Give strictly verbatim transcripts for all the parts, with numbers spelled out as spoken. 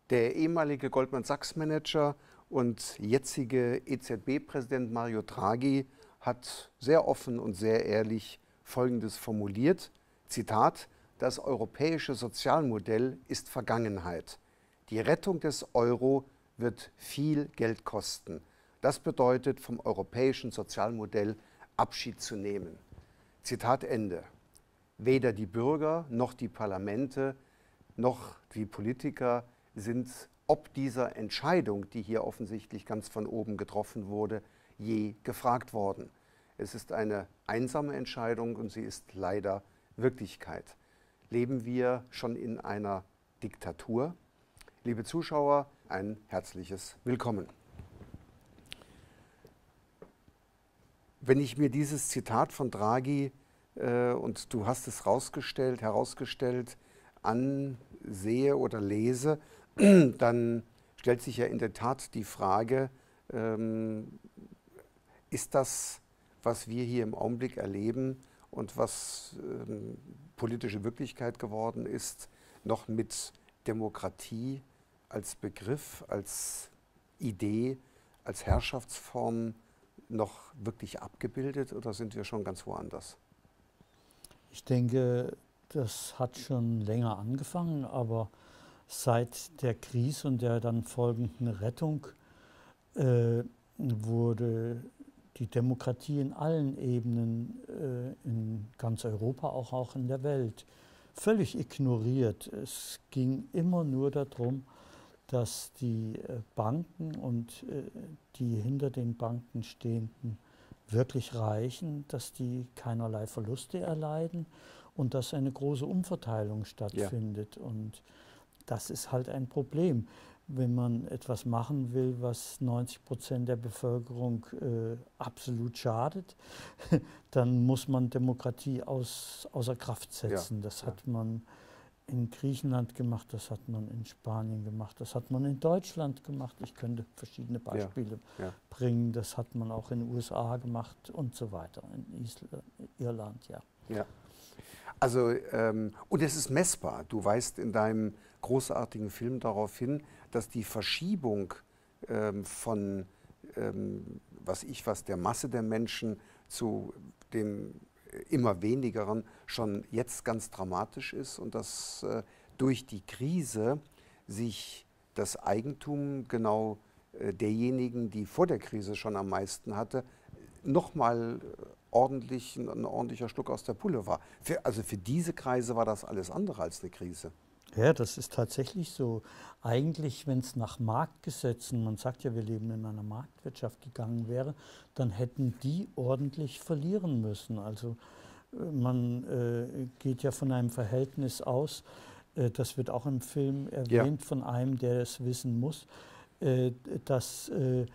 Der ehemalige Goldman Sachs-Manager und jetzige E Z B-Präsident Mario Draghi hat sehr offen und sehr ehrlich Folgendes formuliert, Zitat, das europäische Sozialmodell ist Vergangenheit. Die Rettung des Euro wird viel Geld kosten. Das bedeutet, vom europäischen Sozialmodell Abschied zu nehmen. Zitat Ende. Weder die Bürger noch die Parlamente noch die Politiker sind ob dieser Entscheidung, die hier offensichtlich ganz von oben getroffen wurde, je gefragt worden. Es ist eine einsame Entscheidung und sie ist leider Wirklichkeit. Leben wir schon in einer Diktatur? Liebe Zuschauer, ein herzliches Willkommen. Wenn ich mir dieses Zitat von Draghi, äh, und du hast es rausgestellt, herausgestellt, ansehe oder lese, dann stellt sich ja in der Tat die Frage, ähm, ist das, was wir hier im Augenblick erleben und was ähm, politische Wirklichkeit geworden ist, noch mit Demokratie als Begriff, als Idee, als Herrschaftsform noch wirklich abgebildet oder sind wir schon ganz woanders? Ich denke, das hat schon länger angefangen, aber seit der Krise und der dann folgenden Rettung äh, wurde die Demokratie in allen Ebenen, äh, in ganz Europa, auch, auch in der Welt, völlig ignoriert. Es ging immer nur darum, dass die äh, Banken und äh, die hinter den Banken stehenden wirklich Reichen, dass die keinerlei Verluste erleiden und dass eine große Umverteilung stattfindet. Ja. Und das ist halt ein Problem. Wenn man etwas machen will, was neunzig Prozent der Bevölkerung äh, absolut schadet, dann muss man Demokratie aus, außer Kraft setzen. Ja. Das ja. hat man in Griechenland gemacht, das hat man in Spanien gemacht, das hat man in Deutschland gemacht. Ich könnte verschiedene Beispiele ja. Ja. bringen. Das hat man auch in den U S A gemacht und so weiter, in Island, Irland, ja. Ja. Also, ähm, und es ist messbar. Du weist in deinem großartigen Film darauf hin, dass die Verschiebung ähm, von, ähm, was ich was, der Masse der Menschen zu dem immer wenigeren schon jetzt ganz dramatisch ist und dass äh, durch die Krise sich das Eigentum genau äh, derjenigen, die vor der Krise schon am meisten hatte, nochmal ordentlich, ein, ein ordentlicher Schluck aus der Pulle war. Für, also für diese Kreise war das alles andere als eine Krise. Ja, das ist tatsächlich so. Eigentlich, wenn es nach Marktgesetzen, man sagt ja, wir leben in einer Marktwirtschaft, gegangen wäre, dann hätten die ordentlich verlieren müssen. Also man äh, geht ja von einem Verhältnis aus, äh, das wird auch im Film erwähnt, ja. von einem, der es wissen muss, äh, dass äh,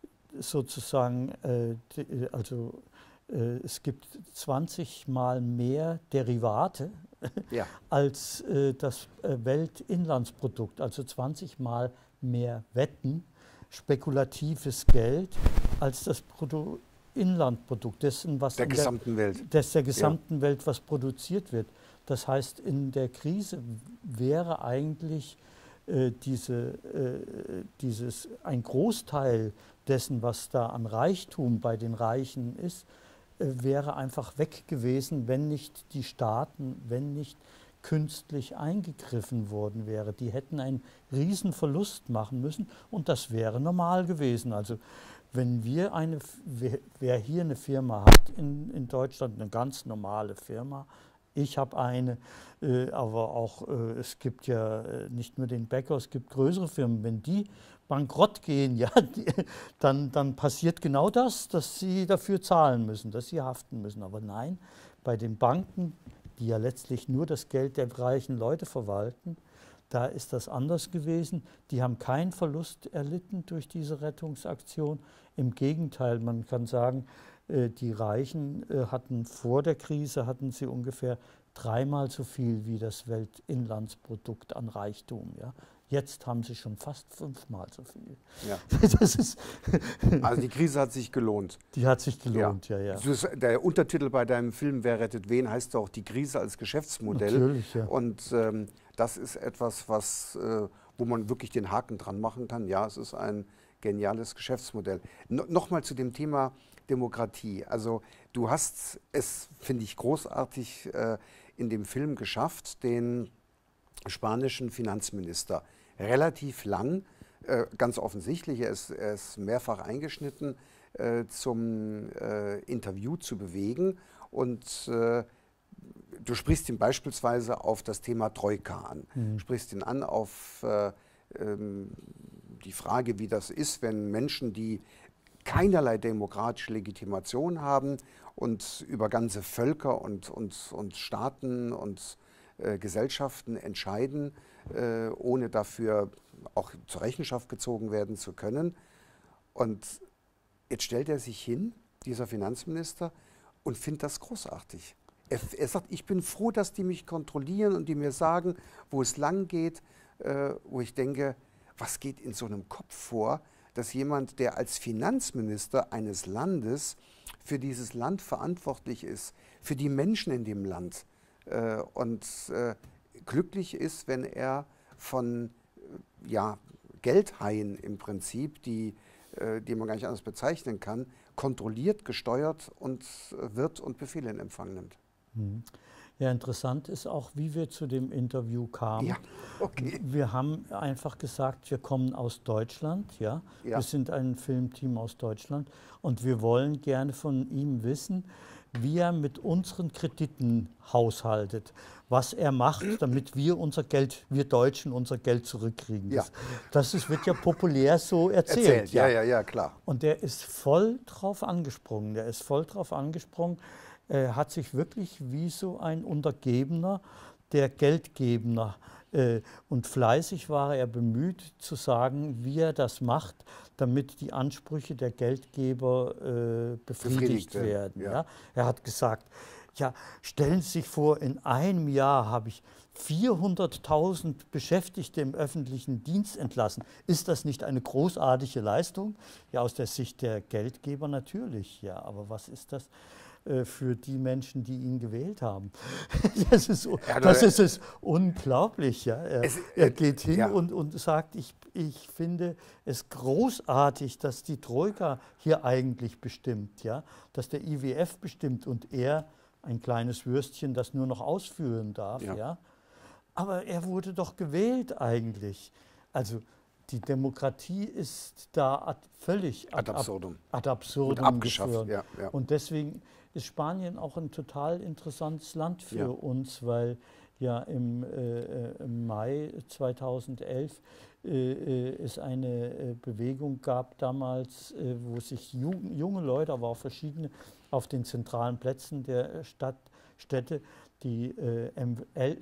sozusagen, äh, die, also äh, es gibt zwanzig Mal mehr Derivate ja. als äh, das äh, Weltinlandsprodukt, also zwanzig Mal mehr Wetten, spekulatives Geld, als das Bruttoinlandprodukt dessen, was der gesamten der, Welt. des der gesamten ja. Welt, was produziert wird. Das heißt, in der Krise wäre eigentlich äh, diese, äh, dieses, ein Großteil dessen, was da an Reichtum bei den Reichen ist, wäre einfach weg gewesen, wenn nicht die Staaten, wenn nicht künstlich eingegriffen worden wäre. Die hätten einen riesen Verlust machen müssen und das wäre normal gewesen. Also wenn wir eine, wer, wer hier eine Firma hat in, in Deutschland, eine ganz normale Firma, ich habe eine, äh, aber auch, äh, es gibt ja äh, nicht nur den Bäcker, es gibt größere Firmen. Wenn die bankrott gehen, ja, die, dann, dann passiert genau das, dass sie dafür zahlen müssen, dass sie haften müssen. Aber nein, bei den Banken, die ja letztlich nur das Geld der reichen Leute verwalten, da ist das anders gewesen. Die haben keinen Verlust erlitten durch diese Rettungsaktion. Im Gegenteil, man kann sagen, die Reichen hatten vor der Krise hatten sie ungefähr dreimal so viel wie das Weltinlandsprodukt an Reichtum. Ja. Jetzt haben sie schon fast fünfmal so viel. Ja. Das ist also die Krise hat sich gelohnt. Die hat sich gelohnt, ja, ja. ja. Der Untertitel bei deinem Film Wer rettet wen heißt auch die Krise als Geschäftsmodell. Natürlich, ja. Und ähm, das ist etwas, was, äh, wo man wirklich den Haken dran machen kann. Ja, es ist ein geniales Geschäftsmodell. No, Nochmal zu dem Thema Demokratie. Also du hast es, finde ich, großartig äh, in dem Film geschafft, den spanischen Finanzminister relativ lang, äh, ganz offensichtlich, er ist, er ist mehrfach eingeschnitten, äh, zum äh, Interview zu bewegen. Und äh, du sprichst ihn beispielsweise auf das Thema Troika an, mhm. sprichst ihn an auf äh, ähm, die Frage, wie das ist, wenn Menschen, die keinerlei demokratische Legitimation haben und über ganze Völker und, und, und Staaten und äh, Gesellschaften entscheiden, äh, ohne dafür auch zur Rechenschaft gezogen werden zu können. Und jetzt stellt er sich hin, dieser Finanzminister, und findet das großartig. Er, er sagt, ich bin froh, dass die mich kontrollieren und die mir sagen, wo es lang geht, äh, wo ich denke, was geht in so einem Kopf vor, dass jemand, der als Finanzminister eines Landes für dieses Land verantwortlich ist, für die Menschen in dem Land äh, und äh, glücklich ist, wenn er von äh, ja, Geldhaien im Prinzip, die, äh, die man gar nicht anders bezeichnen kann, kontrolliert, gesteuert und äh, wird und Befehle in Empfang nimmt. Mhm. Ja, interessant ist auch, wie wir zu dem Interview kamen. Ja, okay. Wir haben einfach gesagt, wir kommen aus Deutschland, ja? Ja. Wir sind ein Filmteam aus Deutschland und wir wollen gerne von ihm wissen, wie er mit unseren Krediten haushaltet, was er macht, damit wir unser Geld, wir Deutschen unser Geld zurückkriegen. Ja. Das, das ist, wird ja populär so erzählt. Erzählt, ja, ja, ja, klar. Und der ist voll drauf angesprungen, der ist voll drauf angesprungen. Er hat sich wirklich wie so ein Untergebener der Geldgeber äh, und fleißig war er bemüht zu sagen, wie er das macht, damit die Ansprüche der Geldgeber äh, befriedigt, Befriedigt werden. werden. Ja. Ja? Er hat gesagt, ja, stellen Sie sich vor, in einem Jahr habe ich vierhunderttausend Beschäftigte im öffentlichen Dienst entlassen. Ist das nicht eine großartige Leistung? Ja, aus der Sicht der Geldgeber natürlich, ja, aber was ist das für die Menschen, die ihn gewählt haben? Das ist, das ist es unglaublich. Ja. Er, es, er geht hin ja. und, und sagt, ich, ich finde es großartig, dass die Troika hier eigentlich bestimmt, ja, dass der I W F bestimmt und er, ein kleines Würstchen, das nur noch ausführen darf. Ja. Ja. Aber er wurde doch gewählt eigentlich. Also die Demokratie ist da ad, völlig ad, ad absurdum, ad absurdum und abgeschafft. Ja, ja. Und deswegen ist Spanien auch ein total interessantes Land für ja. uns, weil ja im, äh, im Mai zweitausendelf äh, es eine äh, Bewegung gab damals, äh, wo sich ju junge Leute, aber auch verschiedene, auf den zentralen Plätzen der Stadt, Städte, die äh, M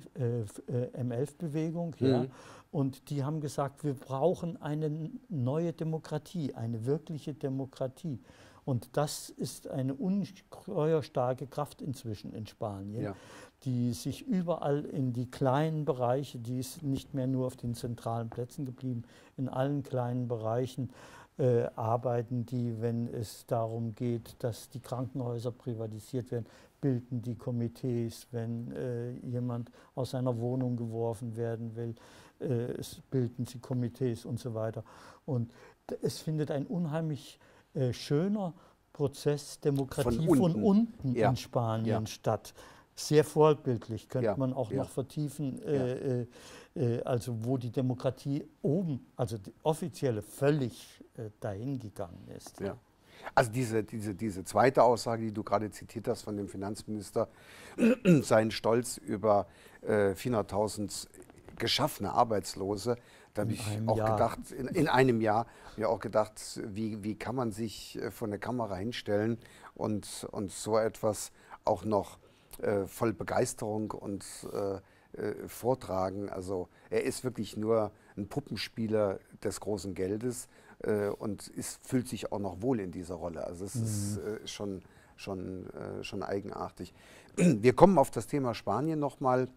elf-Bewegung, mhm. ja, und die haben gesagt, wir brauchen eine neue Demokratie, eine wirkliche Demokratie. Und das ist eine ungeheuer starke Kraft inzwischen in Spanien, ja. die sich überall in die kleinen Bereiche, die ist nicht mehr nur auf den zentralen Plätzen geblieben, in allen kleinen Bereichen äh, arbeiten die, wenn es darum geht, dass die Krankenhäuser privatisiert werden, bilden die Komitees, wenn äh, jemand aus seiner Wohnung geworfen werden will, äh, es bilden sie Komitees und so weiter. Und es findet ein unheimlich Äh, schöner Prozess Demokratie von unten, von unten ja. in Spanien ja. statt. Sehr vorbildlich, könnte ja. man auch ja. noch vertiefen, äh, äh, äh, also wo die Demokratie oben, also die offizielle, völlig äh, dahin gegangen ist. Ja. Also diese, diese, diese zweite Aussage, die du gerade zitiert hast von dem Finanzminister, sein Stolz über äh, vierhunderttausend geschaffene Arbeitslose, da habe ich auch Jahr. gedacht, in, in einem Jahr, mir auch gedacht, wie, wie kann man sich äh, vor eine Kamera hinstellen und, und so etwas auch noch äh, voll Begeisterung und äh, äh, vortragen. Also er ist wirklich nur ein Puppenspieler des großen Geldes äh, und ist, fühlt sich auch noch wohl in dieser Rolle. Also es mhm. ist äh, schon, schon, äh, schon eigenartig. Wir kommen auf das Thema Spanien nochmal,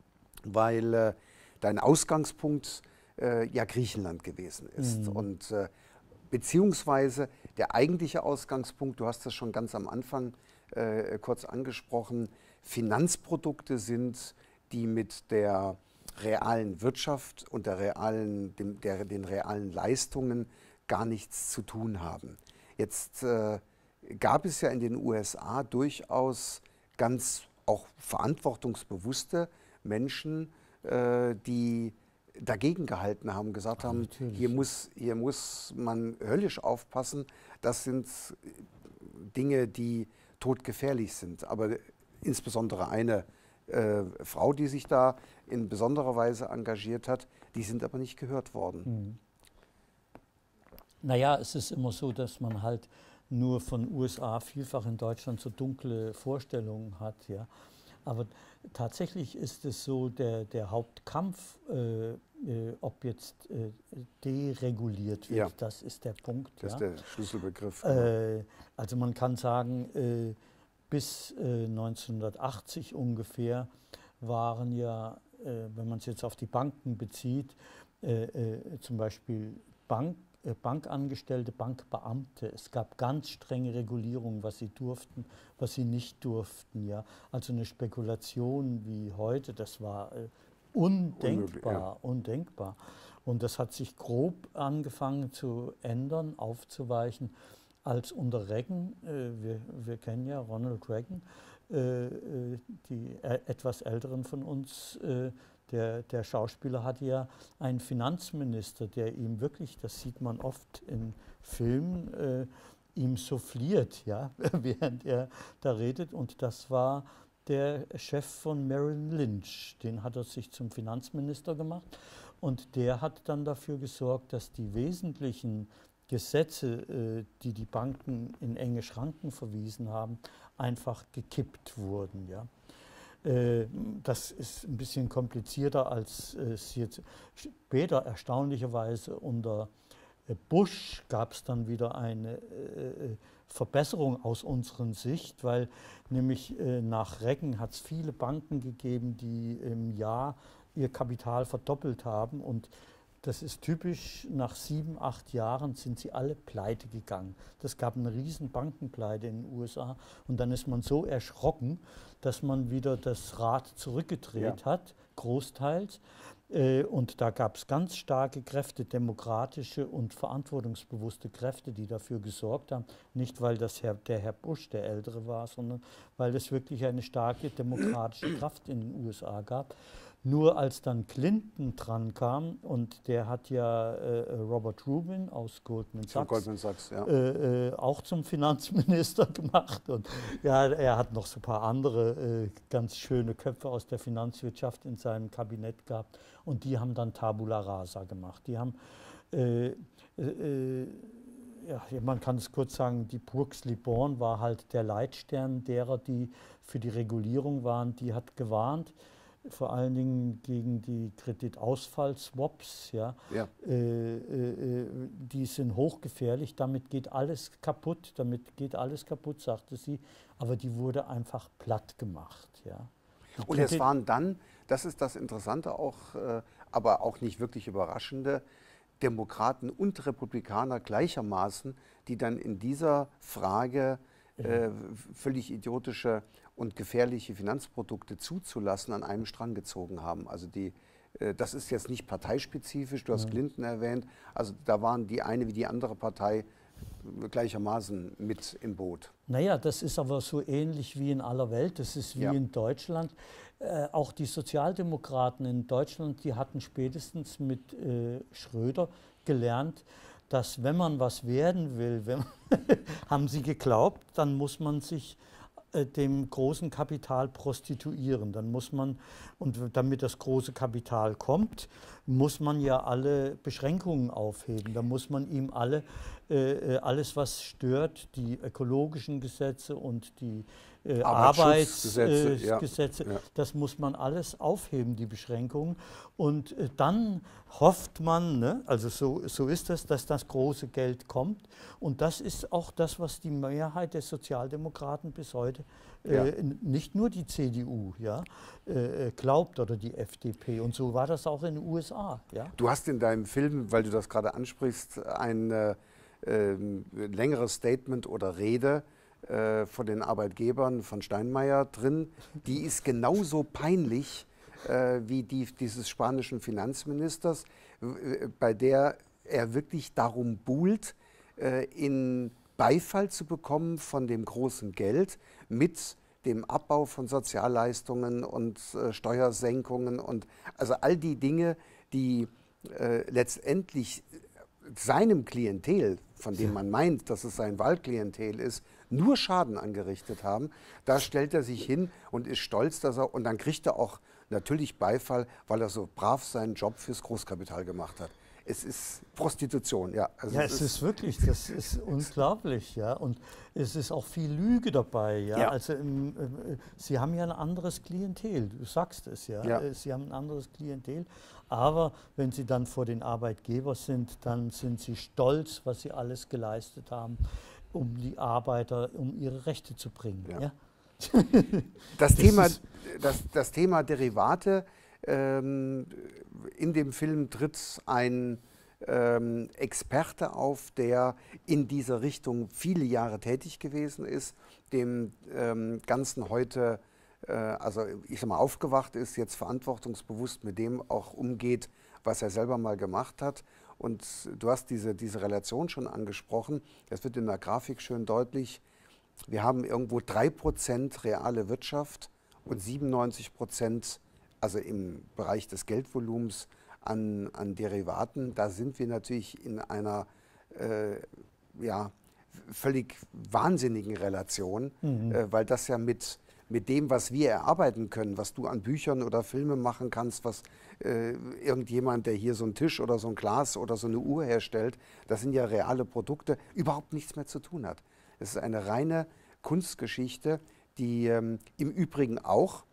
weil äh, dein Ausgangspunkt äh, ja Griechenland gewesen ist. Mhm. Und äh, beziehungsweise der eigentliche Ausgangspunkt, du hast das schon ganz am Anfang äh, kurz angesprochen, Finanzprodukte sind, die mit der realen Wirtschaft und der realen, dem, der, den realen Leistungen gar nichts zu tun haben. Jetzt äh, gab es ja in den U S A durchaus ganz auch verantwortungsbewusste Menschen, äh, die dagegen gehalten haben, gesagt haben, hier muss, hier muss man höllisch aufpassen. Das sind Dinge, die todgefährlich sind. Aber insbesondere eine äh, Frau, die sich da in besonderer Weise engagiert hat, die sind aber nicht gehört worden. Mhm. Naja, es ist immer so, dass man halt nur von U S A vielfach in Deutschland so dunkle Vorstellungen hat. Ja. Aber tatsächlich ist es so, der, der Hauptkampf, äh, äh, ob jetzt äh, dereguliert wird, ja. das ist der Punkt. Das ja. ist der Schlüsselbegriff. Äh, also man kann sagen, äh, bis äh, neunzehnhundertachtzig ungefähr waren ja, äh, wenn man es jetzt auf die Banken bezieht, äh, äh, zum Beispiel Bank, Bankangestellte, Bankbeamte. Es gab ganz strenge Regulierungen, was sie durften, was sie nicht durften. Ja. Also eine Spekulation wie heute, das war äh, undenkbar, ja. undenkbar. Und das hat sich grob angefangen zu ändern, aufzuweichen, als unter Reagan, äh, wir, wir kennen ja Ronald Reagan, äh, die äh, etwas Älteren von uns, äh, Der, der Schauspieler hatte ja einen Finanzminister, der ihm wirklich, das sieht man oft in Filmen, äh, ihm souffliert, ja, während er da redet. Und das war der Chef von Merrill Lynch. Den hat er sich zum Finanzminister gemacht. Und der hat dann dafür gesorgt, dass die wesentlichen Gesetze, äh, die die Banken in enge Schranken verwiesen haben, einfach gekippt wurden, ja. Das ist ein bisschen komplizierter, als es jetzt später erstaunlicherweise unter Bush gab es dann wieder eine Verbesserung aus unserer Sicht, weil nämlich nach Reagan hat es viele Banken gegeben, die im Jahr ihr Kapital verdoppelt haben, und das ist typisch, nach sieben, acht Jahren sind sie alle pleite gegangen. Das gab eine riesen Bankenpleite in den U S A, und dann ist man so erschrocken, dass man wieder das Rad zurückgedreht ja. hat, großteils. Äh, und da gab es ganz starke Kräfte, demokratische und verantwortungsbewusste Kräfte, die dafür gesorgt haben. Nicht, weil das Herr, der Herr Bush der Ältere war, sondern weil es wirklich eine starke demokratische Kraft in den U S A gab. Nur als dann Clinton dran kam, und der hat ja äh, Robert Rubin aus Goldman Sachs, Goldman Sachs ja. äh, äh, auch zum Finanzminister gemacht. Und ja, er hat noch so ein paar andere äh, ganz schöne Köpfe aus der Finanzwirtschaft in seinem Kabinett gehabt. Und die haben dann Tabula Rasa gemacht. Die haben, äh, äh, ja, man kann es kurz sagen, die Brooks Liborn war halt der Leitstern derer, die für die Regulierung waren. Die hat gewarnt, vor allen Dingen gegen die Kreditausfall-Swaps, ja. ja. Äh, äh, die sind hochgefährlich, damit geht alles kaputt, damit geht alles kaputt, sagte sie, aber die wurde einfach platt gemacht. Ja. Und es waren dann, das ist das Interessante auch, äh, aber auch nicht wirklich Überraschende, Demokraten und Republikaner gleichermaßen, die dann in dieser Frage äh, völlig idiotische und gefährliche Finanzprodukte zuzulassen, an einem Strang gezogen haben. Also die, äh, das ist jetzt nicht parteispezifisch, du hast ja. Clinton erwähnt, also da waren die eine wie die andere Partei gleichermaßen mit im Boot. Naja, das ist aber so ähnlich wie in aller Welt, das ist wie ja. in Deutschland. Äh, auch die Sozialdemokraten in Deutschland, die hatten spätestens mit äh, Schröder gelernt, dass wenn man was werden will, wenn man haben sie geglaubt, dann muss man sich äh, dem großen Kapital prostituieren. Dann muss man, und damit das große Kapital kommt, muss man ja alle Beschränkungen aufheben. Da muss man ihm alle, äh, alles, was stört, die ökologischen Gesetze und die äh, Arbeitsgesetze, Arbeitsgesetze, ja. Ja. das muss man alles aufheben, die Beschränkungen. Und äh, dann hofft man, ne, also so, so ist das, dass das große Geld kommt. Und das ist auch das, was die Mehrheit der Sozialdemokraten bis heute, äh, ja. nicht nur die C D U, ja, äh, glaubt, oder die F D P. Und so war das auch in den U S A. Ja. Du hast in deinem Film, weil du das gerade ansprichst, ein äh, äh, längeres Statement oder Rede äh, von den Arbeitgebern von Steinmeier drin. Die ist genauso peinlich äh, wie die dieses spanischen Finanzministers, bei der er wirklich darum buhlt, äh, in Beifall zu bekommen von dem großen Geld mit dem Abbau von Sozialleistungen und äh, Steuersenkungen und also all die Dinge, die äh, letztendlich seinem Klientel, von dem man meint, dass es sein Wahlklientel ist, nur Schaden angerichtet haben. Da stellt er sich hin und ist stolz, dass er, und dann kriegt er auch natürlich Beifall, weil er so brav seinen Job fürs Großkapital gemacht hat. Es ist Prostitution, ja. Also ja, es, es ist, ist wirklich, das ist unglaublich, ja. Und es ist auch viel Lüge dabei, ja. ja. Also im, äh, Sie haben ja ein anderes Klientel, du sagst es, ja. ja. Sie haben ein anderes Klientel, aber wenn Sie dann vor den Arbeitgeber sind, dann sind Sie stolz, was Sie alles geleistet haben, um die Arbeiter, um ihre Rechte zu bringen, ja. ja? Das, das, Thema, das, das Thema Derivate. Ähm, in dem Film tritt ein ähm, Experte auf, der in dieser Richtung viele Jahre tätig gewesen ist, dem ähm, Ganzen heute, äh, also ich sag mal, aufgewacht ist, jetzt verantwortungsbewusst mit dem auch umgeht, was er selber mal gemacht hat. Und du hast diese, diese Relation schon angesprochen, das wird in der Grafik schön deutlich. Wir haben irgendwo drei Prozent reale Wirtschaft und siebenundneunzig Prozent, also im Bereich des Geldvolumens an, an Derivaten. Da sind wir natürlich in einer äh, ja, völlig wahnsinnigen Relation, mhm. äh, weil das ja mit, mit dem, was wir erarbeiten können, was du an Büchern oder Filmen machen kannst, was äh, irgendjemand, der hier so einen Tisch oder so ein Glas oder so eine Uhr herstellt, das sind ja reale Produkte, überhaupt nichts mehr zu tun hat. Es ist eine reine Kunstgeschichte, die ähm, im Übrigen auch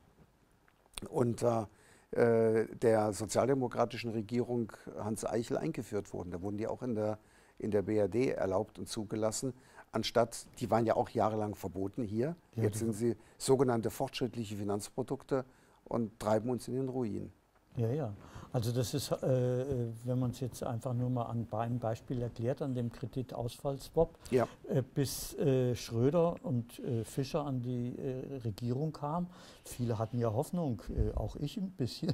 unter äh, der sozialdemokratischen Regierung Hans Eichel eingeführt wurden. Da wurden die auch in der, in der B R D erlaubt und zugelassen, anstatt, die waren ja auch jahrelang verboten hier. Ja, jetzt sind sie sogenannte fortschrittliche Finanzprodukte und treiben uns in den Ruin. Ja, ja. Also das ist, äh, wenn man es jetzt einfach nur mal an einem Beispiel erklärt, an dem Kreditausfallswap, ja. äh, bis äh, Schröder und äh, Fischer an die äh, Regierung kamen. Viele hatten ja Hoffnung, äh, auch ich ein bisschen,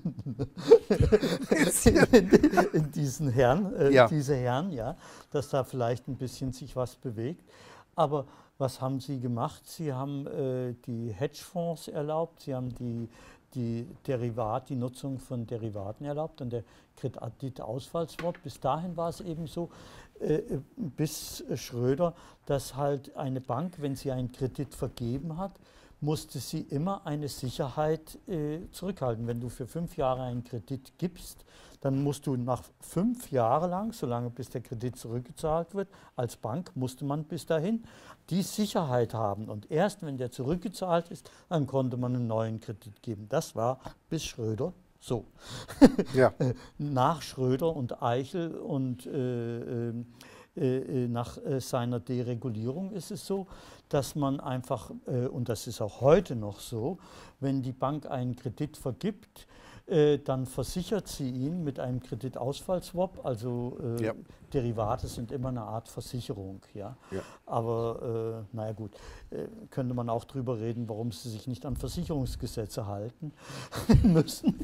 in, in diesen Herren, äh, ja. diese Herren, ja, dass da vielleicht ein bisschen sich was bewegt. Aber was haben sie gemacht? Sie haben äh, die Hedgefonds erlaubt, sie haben die die Derivat, die Nutzung von Derivaten erlaubt und der Kreditausfallswap. Bis dahin war es eben so, äh, bis Schröder, dass halt eine Bank, wenn sie einen Kredit vergeben hat, musste sie immer eine Sicherheit äh, zurückhalten. Wenn du für fünf Jahre einen Kredit gibst, dann musst du nach fünf Jahren lang, solange bis der Kredit zurückgezahlt wird, als Bank musste man bis dahin die Sicherheit haben. Und erst wenn der zurückgezahlt ist, dann konnte man einen neuen Kredit geben. Das war bis Schröder so. Ja. Nach Schröder und Eichel und äh, äh, nach äh, seiner Deregulierung ist es so, dass man einfach, äh, und das ist auch heute noch so, wenn die Bank einen Kredit vergibt, Äh, dann versichert sie ihn mit einem Kreditausfallswap, also äh, ja. Derivate sind immer eine Art Versicherung. Ja? Ja. Aber äh, naja gut, äh, könnte man auch drüber reden, warum sie sich nicht an Versicherungsgesetze halten müssen.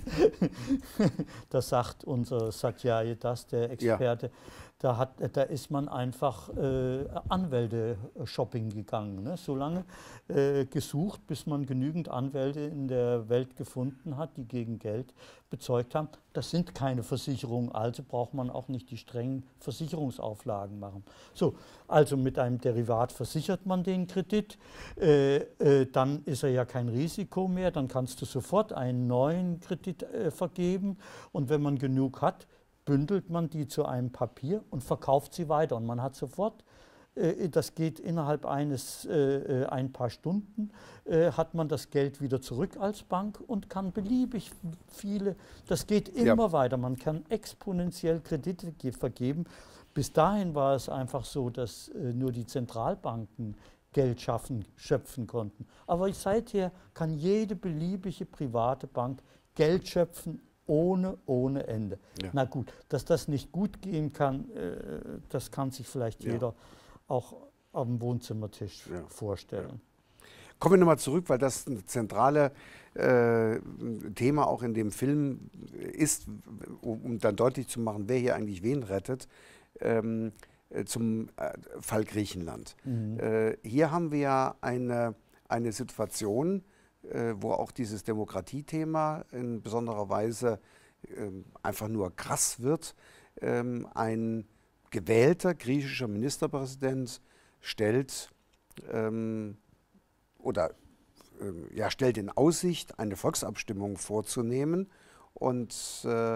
Das sagt unser Satya Das, der Experte. Ja. Da, hat, da ist man einfach äh, Anwälte-Shopping gegangen. Ne? So lange äh, gesucht, bis man genügend Anwälte in der Welt gefunden hat, die gegen Geld bezeugt haben. Das sind keine Versicherungen, also braucht man auch nicht die strengen Versicherungsauflagen machen. So, also mit einem Derivat versichert man den Kredit, äh, äh, dann ist er ja kein Risiko mehr, dann kannst du sofort einen neuen Kredit äh, vergeben und wenn man genug hat, bündelt man die zu einem Papier und verkauft sie weiter. Und man hat sofort, äh, das geht innerhalb eines, äh, ein paar Stunden, äh, hat man das Geld wieder zurück als Bank und kann beliebig viele, das geht immer ja. weiter. Man kann exponentiell Kredite vergeben. Bis dahin war es einfach so, dass äh, nur die Zentralbanken Geld schaffen, schöpfen konnten. Aber seither kann jede beliebige private Bank Geld schöpfen, Ohne, ohne Ende. Ja. Na gut, dass das nicht gut gehen kann, äh, das kann sich vielleicht ja. jeder auch am Wohnzimmertisch ja. vorstellen. Ja. Kommen wir nochmal zurück, weil das ein zentrales äh, Thema auch in dem Film ist, um, um dann deutlich zu machen, wer hier eigentlich wen rettet, ähm, äh, zum äh, Fall Griechenland. Mhm. Äh, hier haben wir ja eine, eine Situation, äh, wo auch dieses Demokratiethema in besonderer Weise äh, einfach nur krass wird. Ähm, ein gewählter griechischer Ministerpräsident stellt ähm, oder ähm, ja, stellt in Aussicht, eine Volksabstimmung vorzunehmen und äh,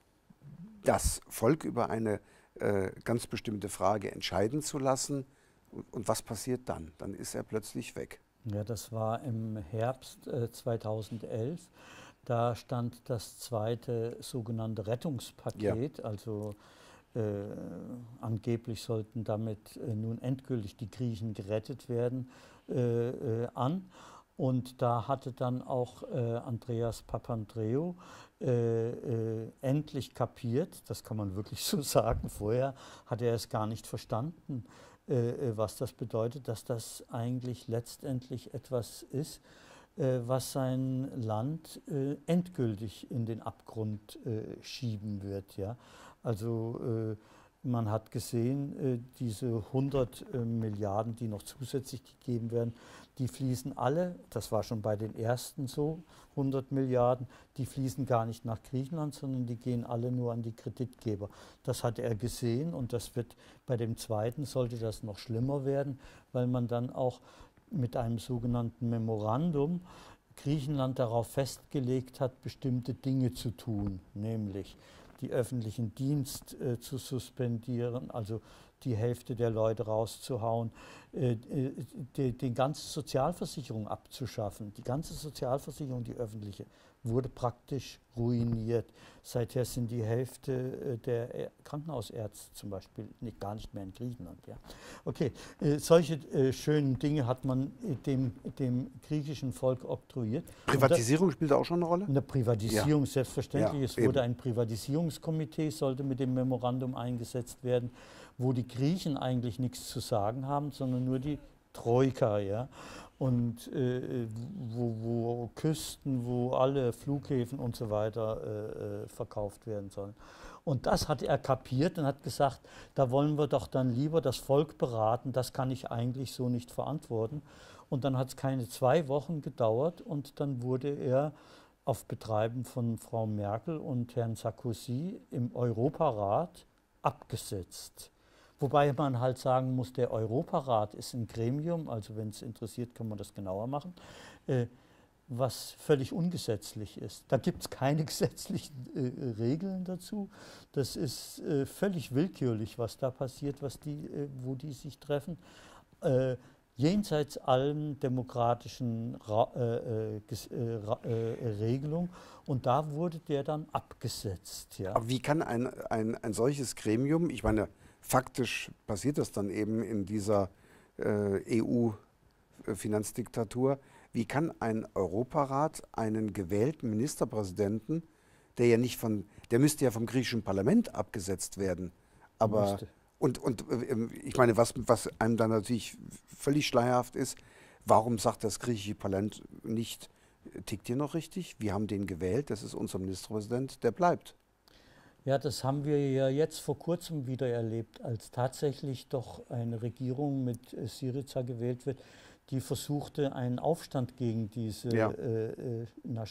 das Volk über eine äh, ganz bestimmte Frage entscheiden zu lassen. Und, und was passiert dann? Dann ist er plötzlich weg. Ja, das war im Herbst äh, zweitausendelf. Da stand das zweite sogenannte Rettungspaket, ja. also äh, angeblich sollten damit äh, nun endgültig die Griechen gerettet werden, äh, äh, an. Und da hatte dann auch äh, Andreas Papandreou äh, äh, endlich kapiert, das kann man wirklich so sagen, vorher hat er es gar nicht verstanden, äh, was das bedeutet, dass das eigentlich letztendlich etwas ist, äh, was sein Land äh, endgültig in den Abgrund äh, schieben wird. Ja? Also äh, man hat gesehen, äh, diese hundert äh, Milliarden, die noch zusätzlich gegeben werden, die fließen alle, das war schon bei den ersten so, hundert Milliarden, die fließen gar nicht nach Griechenland, sondern die gehen alle nur an die Kreditgeber. Das hat er gesehen und das wird bei dem zweiten, sollte das noch schlimmer werden, weil man dann auch mit einem sogenannten Memorandum Griechenland darauf festgelegt hat, bestimmte Dinge zu tun, nämlich die öffentlichen Dienst äh, zu suspendieren, also die Hälfte der Leute rauszuhauen, äh, die, die ganze Sozialversicherung abzuschaffen. Die ganze Sozialversicherung, die öffentliche, wurde praktisch ruiniert. Seither sind die Hälfte äh, der Krankenhausärzte zum Beispiel nicht, gar nicht mehr in Griechenland. Ja. Okay, äh, solche äh, schönen Dinge hat man dem, dem griechischen Volk oktroyiert. Privatisierung das, spielt auch schon eine Rolle? Eine Privatisierung, ja. Selbstverständlich. Ja, es wurde eben. Ein Privatisierungskomitee, sollte mit dem Memorandum eingesetzt werden, wo die Griechen eigentlich nichts zu sagen haben, sondern nur die Troika, ja. Und äh, wo, wo Küsten, wo alle Flughäfen und so weiter äh, verkauft werden sollen. Und das hat er kapiert und hat gesagt, da wollen wir doch dann lieber das Volk beraten, das kann ich eigentlich so nicht verantworten. Und dann hat es keine zwei Wochen gedauert und dann wurde er auf Betreiben von Frau Merkel und Herrn Sarkozy im Europarat abgesetzt. Wobei man halt sagen muss, der Europarat ist ein Gremium, also wenn es interessiert, kann man das genauer machen, äh, was völlig ungesetzlich ist. Da gibt es keine gesetzlichen äh, Regeln dazu. Das ist äh, völlig willkürlich, was da passiert, was die, äh, wo die sich treffen. Äh, jenseits allen demokratischen Ra äh, äh, äh, Regelungen. Und da wurde der dann abgesetzt. Ja. Aber wie kann ein, ein, ein solches Gremium, ich meine, faktisch passiert das dann eben in dieser äh, E U-Finanzdiktatur. Wie kann ein Europarat einen gewählten Ministerpräsidenten, der ja nicht von, der müsste ja vom griechischen Parlament abgesetzt werden, aber und, und äh, ich meine, was, was einem dann natürlich völlig schleierhaft ist, warum sagt das griechische Parlament nicht, tickt ihr noch richtig? Wir haben den gewählt, das ist unser Ministerpräsident, der bleibt. Ja, das haben wir ja jetzt vor kurzem wieder erlebt, als tatsächlich doch eine Regierung mit äh, Syriza gewählt wird, die versuchte, einen Aufstand gegen diese ja. äh, äh,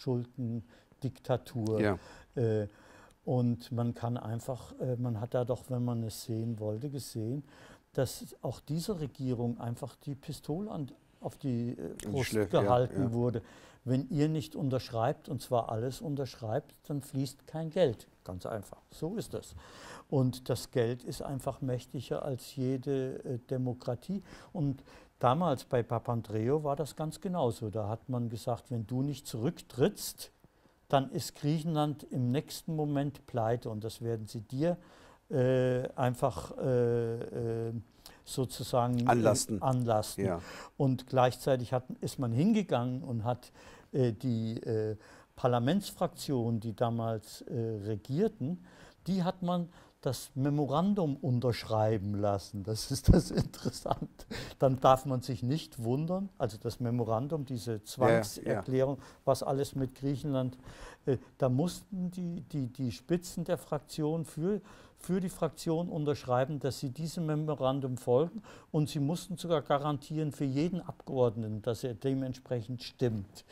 Schuldendiktatur. Ja. Äh, und man kann einfach, äh, man hat da doch, wenn man es sehen wollte, gesehen, dass auch dieser Regierung einfach die Pistole an, auf die äh, Brust gehalten ja, ja. wurde. Wenn ihr nicht unterschreibt, und zwar alles unterschreibt, dann fließt kein Geld. Ganz einfach. So ist das. Und das Geld ist einfach mächtiger als jede äh, Demokratie. Und damals bei Papandreou war das ganz genauso. Da hat man gesagt, wenn du nicht zurücktrittst, dann ist Griechenland im nächsten Moment pleite. Und das werden sie dir äh, einfach äh, äh, sozusagen anlasten. Äh, anlasten. Ja. Und gleichzeitig hat, ist man hingegangen und hat äh, die äh, Parlamentsfraktionen, die damals äh, regierten, die hat man das Memorandum unterschreiben lassen. Das ist das Interessante. Dann darf man sich nicht wundern, also das Memorandum, diese Zwangserklärung, ja, ja. was alles mit Griechenland, äh, da mussten die, die, die Spitzen der Fraktion für, für die Fraktion unterschreiben, dass sie diesem Memorandum folgen, und sie mussten sogar garantieren für jeden Abgeordneten, dass er dementsprechend stimmt.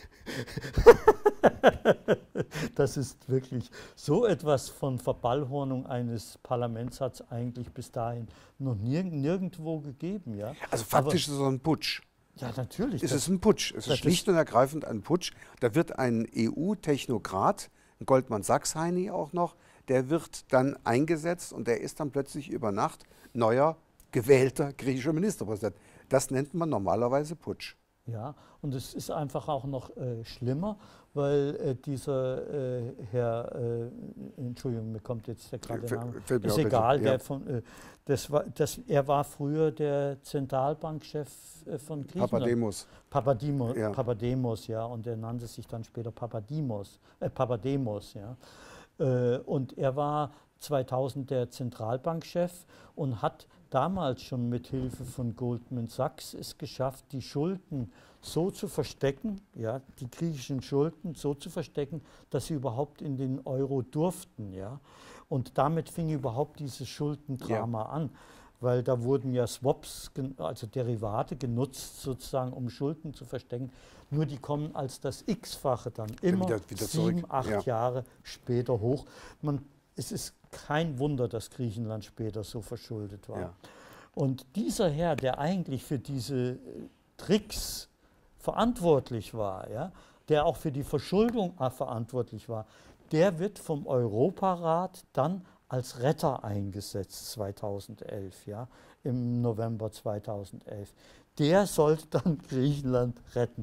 Das ist wirklich so etwas von Verballhornung eines Parlaments, hat es eigentlich bis dahin noch nirg nirgendwo gegeben. Ja? Also faktisch Aber, ist es ein Putsch. Ja, natürlich. Es ist ein Putsch. Es ist schlicht und ergreifend ein Putsch. Da wird ein E U-Technokrat, ein Goldman Sachs-Heini auch noch, der wird dann eingesetzt und der ist dann plötzlich über Nacht neuer, gewählter griechischer Ministerpräsident. Das nennt man normalerweise Putsch. Ja, und es ist einfach auch noch äh, schlimmer, weil äh, dieser äh, Herr, äh, Entschuldigung, mir kommt jetzt der gerade Name, ist egal, ja. der von, äh, das war, das, er war früher der Zentralbankchef äh, von Griechenland. Papademos. Papademos, ja. Papademos, ja, und er nannte sich dann später Papademos, äh, Papademos, ja. Äh, und er war zweitausend der Zentralbankchef und hat damals schon mit Hilfe von Goldman Sachs es geschafft, die Schulden so zu verstecken, ja, die griechischen Schulden so zu verstecken, dass sie überhaupt in den Euro durften. Ja. Und damit fing überhaupt dieses Schuldendrama ja. an, weil da wurden ja Swaps, also Derivate, genutzt, sozusagen, um Schulden zu verstecken. Nur die kommen als das X-fache dann immer wieder, wieder sieben, acht ja. Jahre später hoch. Man, es ist kein Wunder, dass Griechenland später so verschuldet war. Ja. Und dieser Herr, der eigentlich für diese Tricks verantwortlich war, ja, der auch für die Verschuldung verantwortlich war, der wird vom Europarat dann als Retter eingesetzt zweitausendelf, ja, im November zweitausendelf. Der sollte dann Griechenland retten.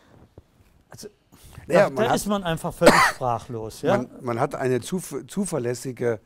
Also, naja, da, da ist man einfach völlig sprachlos. Ja? Man, man hat eine zuf zuverlässige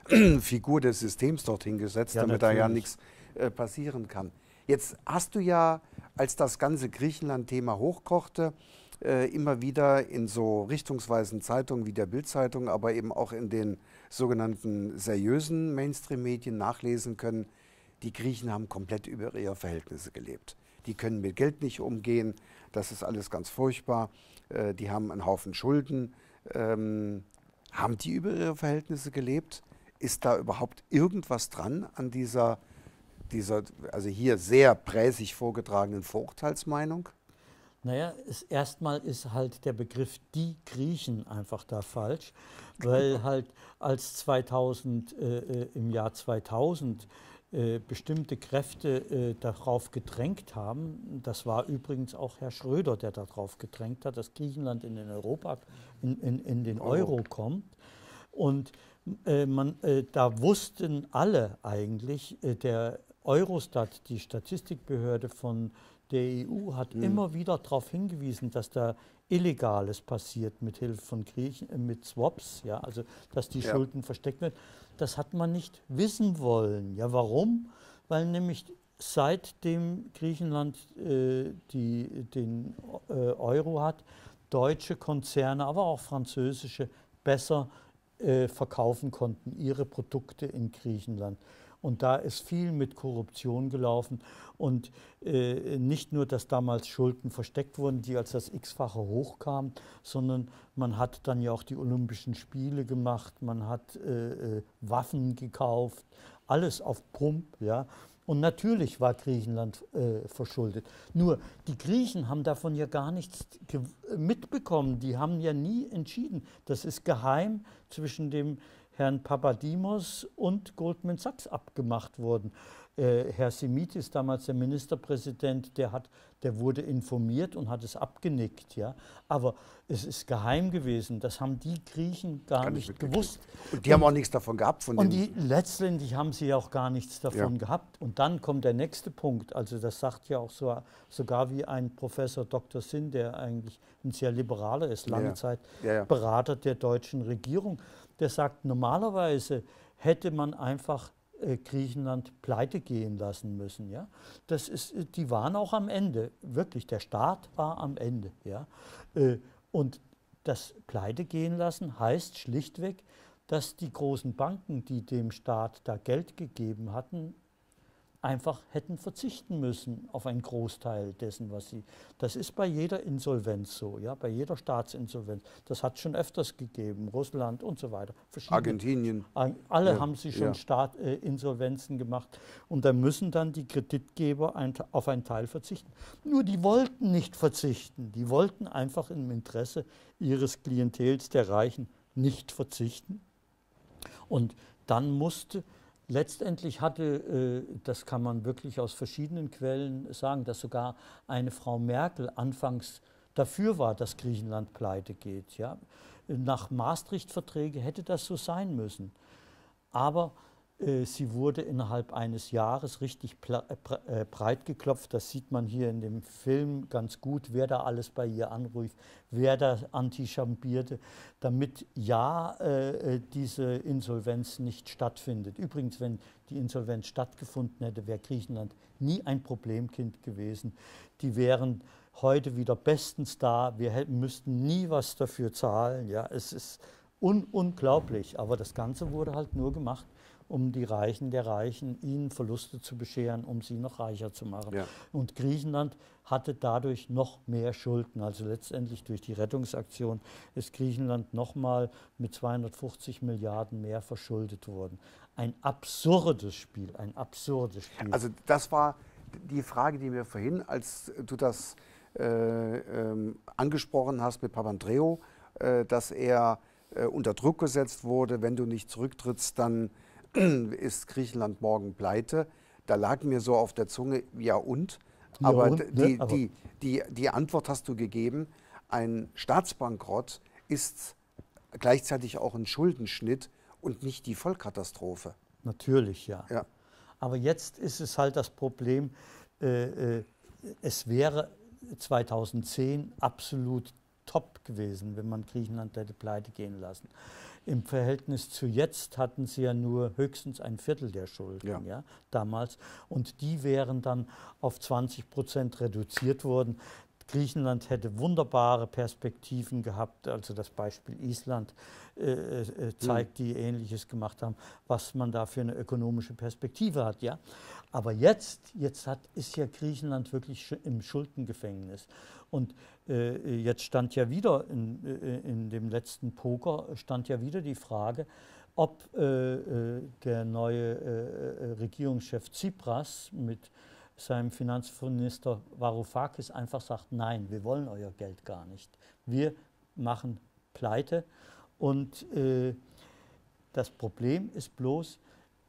Figur des Systems dorthin gesetzt, ja, damit natürlich. da ja nichts äh, passieren kann. Jetzt hast du ja, als das ganze Griechenland-Thema hochkochte, äh, immer wieder in so richtungsweisen Zeitungen wie der Bild-Zeitung, aber eben auch in den sogenannten seriösen Mainstream-Medien nachlesen können, die Griechen haben komplett über ihre Verhältnisse gelebt. Die können mit Geld nicht umgehen, das ist alles ganz furchtbar. Äh, die haben einen Haufen Schulden. Ähm, haben die über ihre Verhältnisse gelebt? Ist da überhaupt irgendwas dran an dieser, dieser also hier sehr präsig vorgetragenen Vorurteilsmeinung? Naja, erstmal ist halt der Begriff die Griechen einfach da falsch, weil halt als zweitausend, äh, im Jahr zweitausend äh, bestimmte Kräfte äh, darauf gedrängt haben, das war übrigens auch Herr Schröder, der darauf gedrängt hat, dass Griechenland in den Europa, in, in, in den Euro kommt. Und äh, man, äh, da wussten alle eigentlich, äh, der Eurostat, die Statistikbehörde von der E U, hat mhm. immer wieder darauf hingewiesen, dass da Illegales passiert mit Hilfe von Griechen, äh, mit Swaps, ja, also dass die ja. Schulden versteckt werden. Das hat man nicht wissen wollen. Ja, warum? Weil nämlich seitdem Griechenland äh, die, den äh, Euro hat, deutsche Konzerne, aber auch französische besser äh, verkaufen konnten, ihre Produkte in Griechenland. Und da ist viel mit Korruption gelaufen und äh, nicht nur, dass damals Schulden versteckt wurden, die als das X-fache hochkamen, sondern man hat dann ja auch die Olympischen Spiele gemacht, man hat äh, Waffen gekauft, alles auf Pump, ja. Und natürlich war Griechenland äh, verschuldet. Nur die Griechen haben davon ja gar nichts mitbekommen, die haben ja nie entschieden. Das ist geheim zwischen dem Herrn Papademos und Goldman Sachs abgemacht worden. Äh, Herr Simitis, damals der Ministerpräsident, der, hat, der wurde informiert und hat es abgenickt. Ja? Aber es ist geheim gewesen, das haben die Griechen gar nicht, nicht gewusst. Und die und, haben auch nichts davon gehabt. Von und die, letztendlich haben sie auch gar nichts davon ja. gehabt. Und dann kommt der nächste Punkt, also das sagt ja auch so, sogar wie ein Professor Doktor Sinn, der eigentlich ein sehr liberaler ist, lange ja. Zeit ja, ja. Berater der deutschen Regierung, der sagt, normalerweise hätte man einfach äh, Griechenland pleite gehen lassen müssen. Ja? Das ist, die waren auch am Ende, wirklich, der Staat war am Ende. Ja? Äh, und das pleite gehen lassen heißt schlichtweg, dass die großen Banken, die dem Staat da Geld gegeben hatten, einfach hätten verzichten müssen auf einen Großteil dessen, was sie... Das ist bei jeder Insolvenz so, ja, bei jeder Staatsinsolvenz. Das hat es schon öfters gegeben, Russland und so weiter. Argentinien. Alle ja, haben sie schon ja. Staat, äh, Insolvenzen gemacht und da müssen dann die Kreditgeber ein, auf einen Teil verzichten. Nur die wollten nicht verzichten, die wollten einfach im Interesse ihres Klientels, der Reichen, nicht verzichten. Und dann musste... Letztendlich hatte, äh, das kann man wirklich aus verschiedenen Quellen sagen, dass sogar eine Frau Merkel anfangs dafür war, dass Griechenland pleite geht. Ja. Nach Maastricht-Verträge hätte das so sein müssen. Aber äh, sie wurde innerhalb eines Jahres richtig äh, breit geklopft. Das sieht man hier in dem Film ganz gut, wer da alles bei ihr anrief, wer da antichambierte, damit ja äh, diese Insolvenz nicht stattfindet. Übrigens, wenn die Insolvenz stattgefunden hätte, wäre Griechenland nie ein Problemkind gewesen. Die wären heute wieder bestens da. Wir hätten, müssten nie was dafür zahlen. Ja, es ist un unglaublich. Aber das Ganze wurde halt nur gemacht, um die Reichen der Reichen, ihnen Verluste zu bescheren, um sie noch reicher zu machen. Ja. Und Griechenland hatte dadurch noch mehr Schulden. Also letztendlich durch die Rettungsaktion ist Griechenland nochmal mit zweihundertfünfzig Milliarden mehr verschuldet worden. Ein absurdes Spiel, ein absurdes Spiel. Also das war die Frage, die mir vorhin, als du das äh, äh, angesprochen hast mit Papandreou, äh, dass er äh, unter Druck gesetzt wurde, wenn du nicht zurücktrittst, dann ist Griechenland morgen pleite. Da lag mir so auf der Zunge, ja und? Ja, aber, und, ne? die, aber die, die, die Antwort hast du gegeben, ein Staatsbankrott ist gleichzeitig auch ein Schuldenschnitt und nicht die Vollkatastrophe. Natürlich, ja. ja. Aber jetzt ist es halt das Problem, äh, äh, es wäre zweitausendzehn absolut top gewesen, wenn man Griechenland hätte pleite gehen lassen. Im Verhältnis zu jetzt hatten sie ja nur höchstens ein Viertel der Schulden, ja. Ja, damals. Und die wären dann auf zwanzig Prozent reduziert worden. Griechenland hätte wunderbare Perspektiven gehabt, also das Beispiel Island äh, äh, zeigt, die Ähnliches gemacht haben, was man da für eine ökonomische Perspektive hat. Ja? Aber jetzt, jetzt hat, ist ja Griechenland wirklich im Schuldengefängnis. Und äh, jetzt stand ja wieder, in, äh, in dem letzten Poker, stand ja wieder die Frage, ob äh, äh, der neue äh, Regierungschef Tsipras mit seinem Finanzminister Varoufakis einfach sagt, nein, wir wollen euer Geld gar nicht. Wir machen Pleite. Und äh, das Problem ist bloß,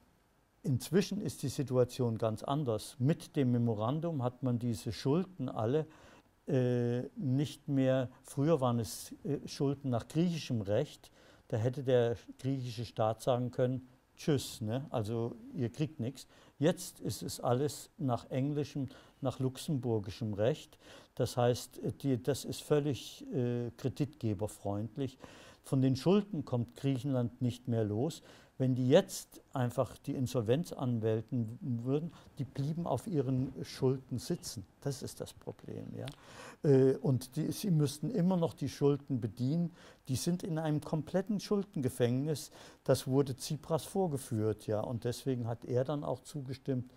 inzwischen ist die Situation ganz anders. Mit dem Memorandum hat man diese Schulden alle äh, nicht mehr, früher waren es äh, Schulden nach griechischem Recht, da hätte der griechische Staat sagen können, tschüss, ne? Also ihr kriegt nichts. Jetzt ist es alles nach englischem, nach luxemburgischem Recht. Das heißt, die, das ist völlig äh, kreditgeberfreundlich. Von den Schulden kommt Griechenland nicht mehr los. Wenn die jetzt einfach die Insolvenz anmelden würden, die blieben auf ihren Schulden sitzen. Das ist das Problem. Ja? Äh, und die, sie müssten immer noch die Schulden bedienen. Die sind in einem kompletten Schuldengefängnis. Das wurde Tsipras vorgeführt. Ja? Und deswegen hat er dann auch zugestimmt,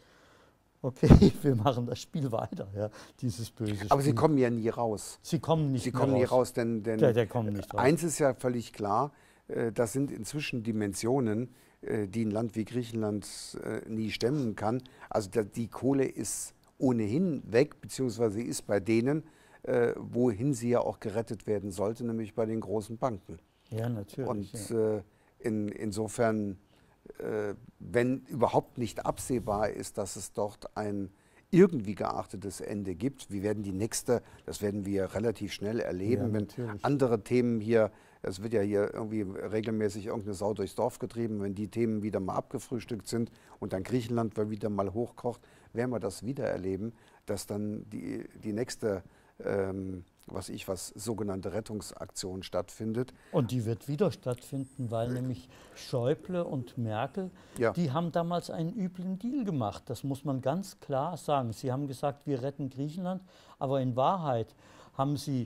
okay, wir machen das Spiel weiter, ja, dieses böse Spiel. Aber sie kommen ja nie raus. Sie kommen nicht sie kommen raus. nie raus, denn, denn der, der kommt nicht raus. Eins ist ja völlig klar, äh, das sind inzwischen Dimensionen, äh, die ein Land wie Griechenland äh, nie stemmen kann. Also da, die Kohle ist ohnehin weg, beziehungsweise ist bei denen, äh, wohin sie ja auch gerettet werden sollte, nämlich bei den großen Banken. Ja, natürlich. Und ja. Äh, in, insofern, äh, wenn überhaupt nicht absehbar ist, dass es dort ein irgendwie geachtetes Ende gibt, wir werden die nächste, das werden wir relativ schnell erleben, ja, wenn natürlich. andere Themen hier, es wird ja hier irgendwie regelmäßig irgendeine Sau durchs Dorf getrieben, wenn die Themen wieder mal abgefrühstückt sind und dann Griechenland wieder mal hochkocht, werden wir das wieder erleben, dass dann die, die nächste ähm, was ich was, sogenannte Rettungsaktion stattfindet. Und die wird wieder stattfinden, weil nämlich Schäuble und Merkel, ja. die haben damals einen üblen Deal gemacht. Das muss man ganz klar sagen. Sie haben gesagt, wir retten Griechenland, aber in Wahrheit haben sie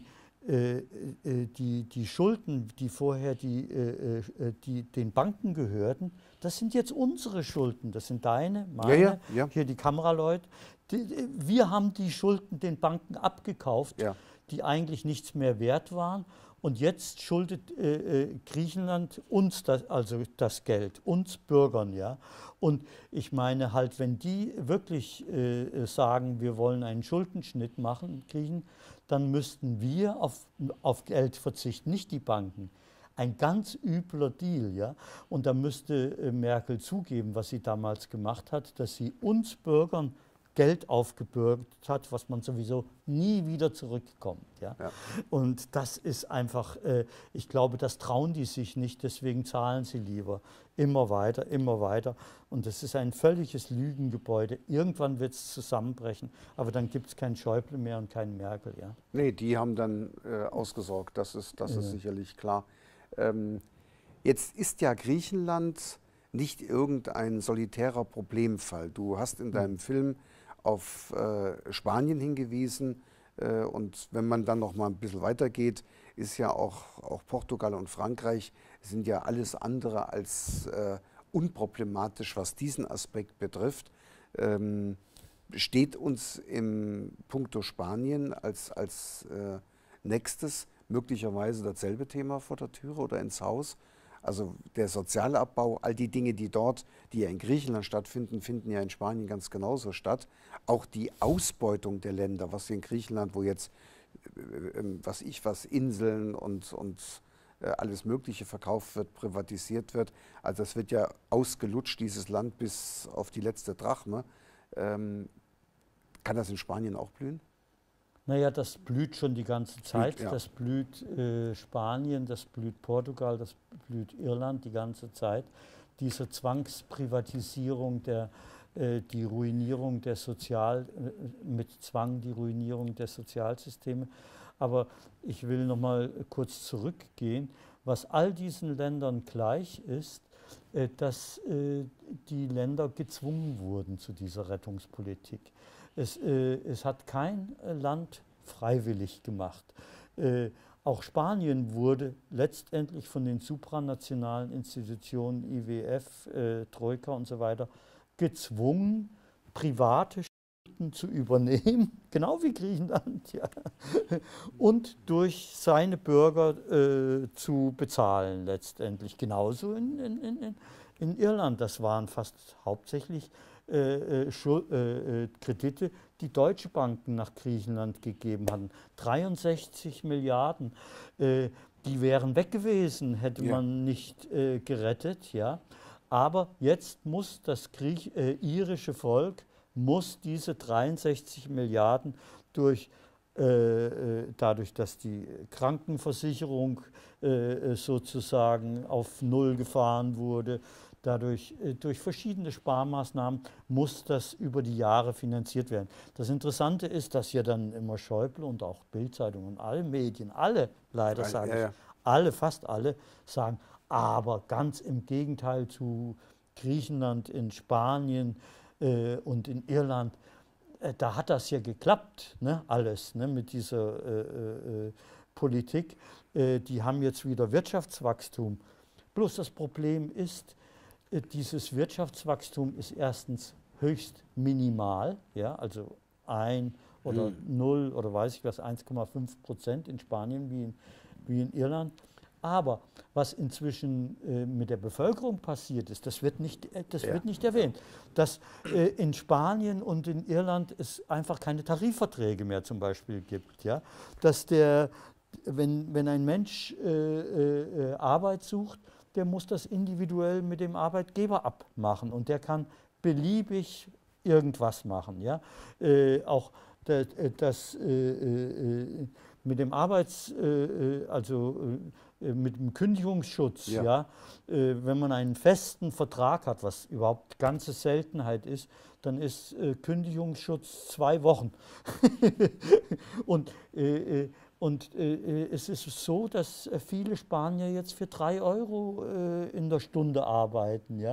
äh, äh, die, die Schulden, die vorher die, äh, äh, die den Banken gehörten, das sind jetzt unsere Schulden. Das sind deine, meine, Ja, ja, ja. hier die Kameraleute. Die, die, wir haben die Schulden den Banken abgekauft, Ja. die eigentlich nichts mehr wert waren. Und jetzt schuldet äh, äh, Griechenland uns das, also das Geld, uns Bürgern, ja. Und ich meine halt, wenn die wirklich äh, sagen, wir wollen einen Schuldenschnitt machen, Griechen, dann müssten wir auf, auf Geld verzichten, nicht die Banken. Ein ganz übler Deal, ja. Und da müsste äh, Merkel zugeben, was sie damals gemacht hat, dass sie uns Bürgern Geld aufgebürgt hat, was man sowieso nie wieder zurückkommt. Ja? Ja. Und das ist einfach, äh, ich glaube, das trauen die sich nicht, deswegen zahlen sie lieber. Immer weiter, immer weiter. Und das ist ein völliges Lügengebäude. Irgendwann wird es zusammenbrechen, aber dann gibt es keinen Schäuble mehr und keinen Merkel. Ja? Nee, die haben dann äh, ausgesorgt, das ist, das Ja. ist sicherlich klar. Ähm, jetzt ist ja Griechenland nicht irgendein solitärer Problemfall. Du hast in deinem Film auf äh, Spanien hingewiesen äh, und wenn man dann noch mal ein bisschen weitergeht, ist ja auch, auch Portugal und Frankreich sind ja alles andere als äh, unproblematisch, was diesen Aspekt betrifft. Ähm, steht uns im Punkto Spanien als, als äh, nächstes möglicherweise dasselbe Thema vor der Türe oder ins Haus? Also der soziale Abbau, all die Dinge, die dort, die ja in Griechenland stattfinden, finden ja in Spanien ganz genauso statt. Auch die Ausbeutung der Länder, was in Griechenland, wo jetzt, äh, äh, was ich was, Inseln und, und äh, alles Mögliche verkauft wird, privatisiert wird. Also das wird ja ausgelutscht, dieses Land, bis auf die letzte Drachme. Ähm, kann das in Spanien auch blühen? Naja, das blüht schon die ganze Zeit. Blüht, ja. Das blüht äh, Spanien, das blüht Portugal, das blüht Irland die ganze Zeit. Diese Zwangsprivatisierung, der, äh, die Ruinierung der Sozial, äh, mit Zwang die Ruinierung der Sozialsysteme. Aber ich will noch mal kurz zurückgehen. Was all diesen Ländern gleich ist, äh, dass äh, die Länder gezwungen wurden zu dieser Rettungspolitik. Es, äh, es hat kein äh, Land freiwillig gemacht. Äh, auch Spanien wurde letztendlich von den supranationalen Institutionen I W F, äh, Troika und so weiter gezwungen, private Schulden zu übernehmen, genau wie Griechenland, ja, und durch seine Bürger äh, zu bezahlen letztendlich. Genauso in, in, in, in Irland. Das waren fast hauptsächlich Äh, äh, Kredite, die deutsche Banken nach Griechenland gegeben hatten. dreiundsechzig Milliarden, äh, die wären weg gewesen, hätte Ja. man nicht äh, gerettet. Ja. Aber jetzt muss das Griech, äh, irische Volk muss diese dreiundsechzig Milliarden durch äh, dadurch, dass die Krankenversicherung äh, sozusagen auf Null gefahren wurde, dadurch, äh, durch verschiedene Sparmaßnahmen muss das über die Jahre finanziert werden. Das Interessante ist, dass ja dann immer Schäuble und auch Bild-Zeitung und alle Medien, alle leider Weil- sage ja, ich, ja. alle, fast alle sagen, aber ganz im Gegenteil zu Griechenland, in Spanien äh, und in Irland, äh, da hat das ja geklappt, ne, alles, ne, mit dieser äh, äh, Politik. Äh, die haben jetzt wieder Wirtschaftswachstum. Bloß das Problem ist, äh, dieses Wirtschaftswachstum ist erstens höchst minimal, ja, also ein oder Hm. null oder weiß ich was, eins Komma fünf Prozent in Spanien wie in, wie in Irland. Aber was inzwischen äh, mit der Bevölkerung passiert ist, das wird nicht, äh, das Ja. wird nicht erwähnt. Dass äh, in Spanien und in Irland es einfach keine Tarifverträge mehr zum Beispiel gibt. Ja? Dass der, wenn, wenn ein Mensch äh, äh, Arbeit sucht, der muss das individuell mit dem Arbeitgeber abmachen und der kann beliebig irgendwas machen. Ja? Äh, auch das, das äh, äh, mit dem Arbeits, äh, also äh, mit dem Kündigungsschutz, Ja. ja, äh, wenn man einen festen Vertrag hat, was überhaupt ganze Seltenheit ist, dann ist äh, Kündigungsschutz zwei Wochen. und äh, äh, und äh, es ist so, dass viele Spanier jetzt für drei Euro äh, in der Stunde arbeiten, ja.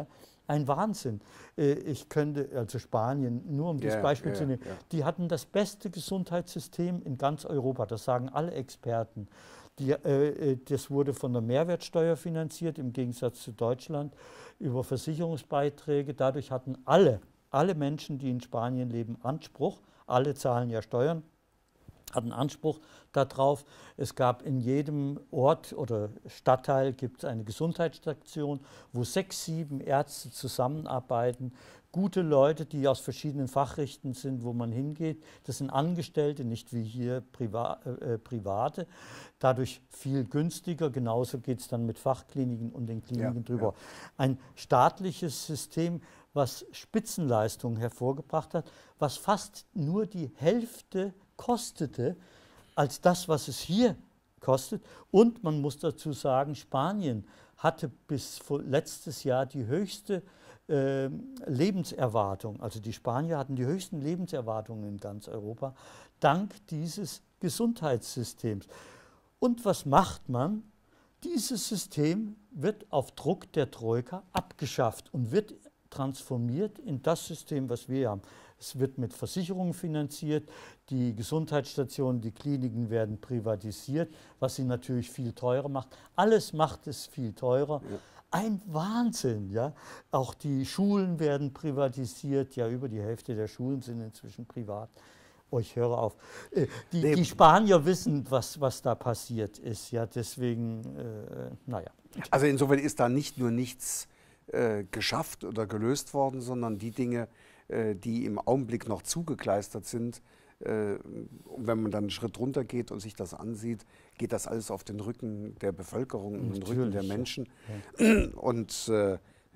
ein Wahnsinn. Äh, ich könnte, also Spanien, nur um das Ja, Beispiel ja, zu nehmen, ja. die hatten das beste Gesundheitssystem in ganz Europa, das sagen alle Experten. Die, äh, das wurde von der Mehrwertsteuer finanziert, im Gegensatz zu Deutschland, über Versicherungsbeiträge. Dadurch hatten alle, alle Menschen, die in Spanien leben, Anspruch, alle zahlen ja Steuern, hatten Anspruch darauf. Es gab in jedem Ort oder Stadtteil gibt es eine Gesundheitsstation, wo sechs, sieben Ärzte zusammenarbeiten. Gute Leute, die aus verschiedenen Fachrichtungen sind, wo man hingeht. Das sind Angestellte, nicht wie hier Priva äh, Private. Dadurch viel günstiger. Genauso geht es dann mit Fachkliniken und den Kliniken Ja, drüber. ja. Ein staatliches System, was Spitzenleistungen hervorgebracht hat, was fast nur die Hälfte kostete als das, was es hier kostet. Und man muss dazu sagen, Spanien hatte bis vor letztes Jahr die höchste äh, Lebenserwartung. Also die Spanier hatten die höchsten Lebenserwartungen in ganz Europa, dank dieses Gesundheitssystems. Und was macht man? Dieses System wird auf Druck der Troika abgeschafft und wird transformiert in das System, was wir haben. Es wird mit Versicherungen finanziert, die Gesundheitsstationen, die Kliniken werden privatisiert, was sie natürlich viel teurer macht. Alles macht es viel teurer. Ja. Ein Wahnsinn, ja. Auch die Schulen werden privatisiert, ja, über die Hälfte der Schulen sind inzwischen privat. Oh, ich höre auf. Äh, die, nee. die Spanier wissen, was, was da passiert ist, ja, deswegen, äh, naja. Also insofern ist da nicht nur nichts äh, geschafft oder gelöst worden, sondern die Dinge, die im Augenblick noch zugekleistert sind. Und wenn man dann einen Schritt runter geht und sich das ansieht, geht das alles auf den Rücken der Bevölkerung und den Rücken der Menschen. Ja. Und äh,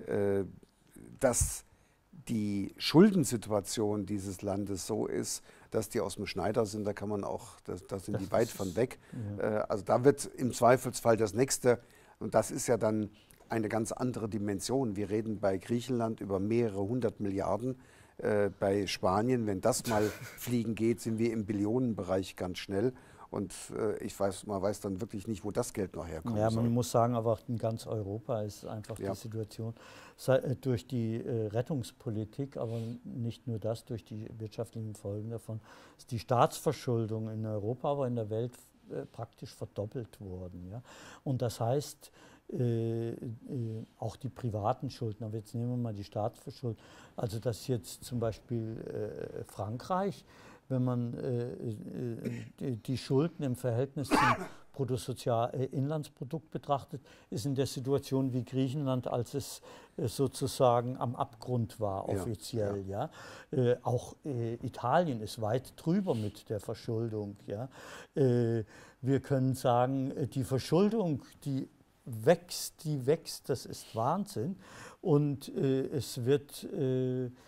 dass die Schuldensituation dieses Landes so ist, dass die aus dem Schneider sind, da kann man auch, da, da sind das die weit von weg. Ja. Also da wird im Zweifelsfall das Nächste, und das ist ja dann eine ganz andere Dimension. Wir reden bei Griechenland über mehrere hundert Milliarden. Äh, bei Spanien, wenn das mal fliegen geht, sind wir im Billionenbereich ganz schnell. Und äh, ich weiß, man weiß dann wirklich nicht, wo das Geld noch herkommt. Ja, man soll. muss sagen, aber in ganz Europa ist einfach ja. die Situation durch die äh, Rettungspolitik, aber nicht nur das, durch die wirtschaftlichen Folgen davon, ist die Staatsverschuldung in Europa, aber in der Welt äh, praktisch verdoppelt worden. Ja? Und das heißt, Äh, äh, auch die privaten Schulden, aber jetzt nehmen wir mal die Staatsverschuldung, also dass jetzt zum Beispiel äh, Frankreich, wenn man äh, äh, die, die Schulden im Verhältnis zum Bruttosozialinlandsprodukt betrachtet, ist in der Situation wie Griechenland, als es äh, sozusagen am Abgrund war, offiziell. Ja, ja. Äh, auch äh, Italien ist weit drüber mit der Verschuldung. Ja. Äh, wir können sagen, die Verschuldung, die wächst, die wächst, das ist Wahnsinn. Und äh, es wird, äh, äh,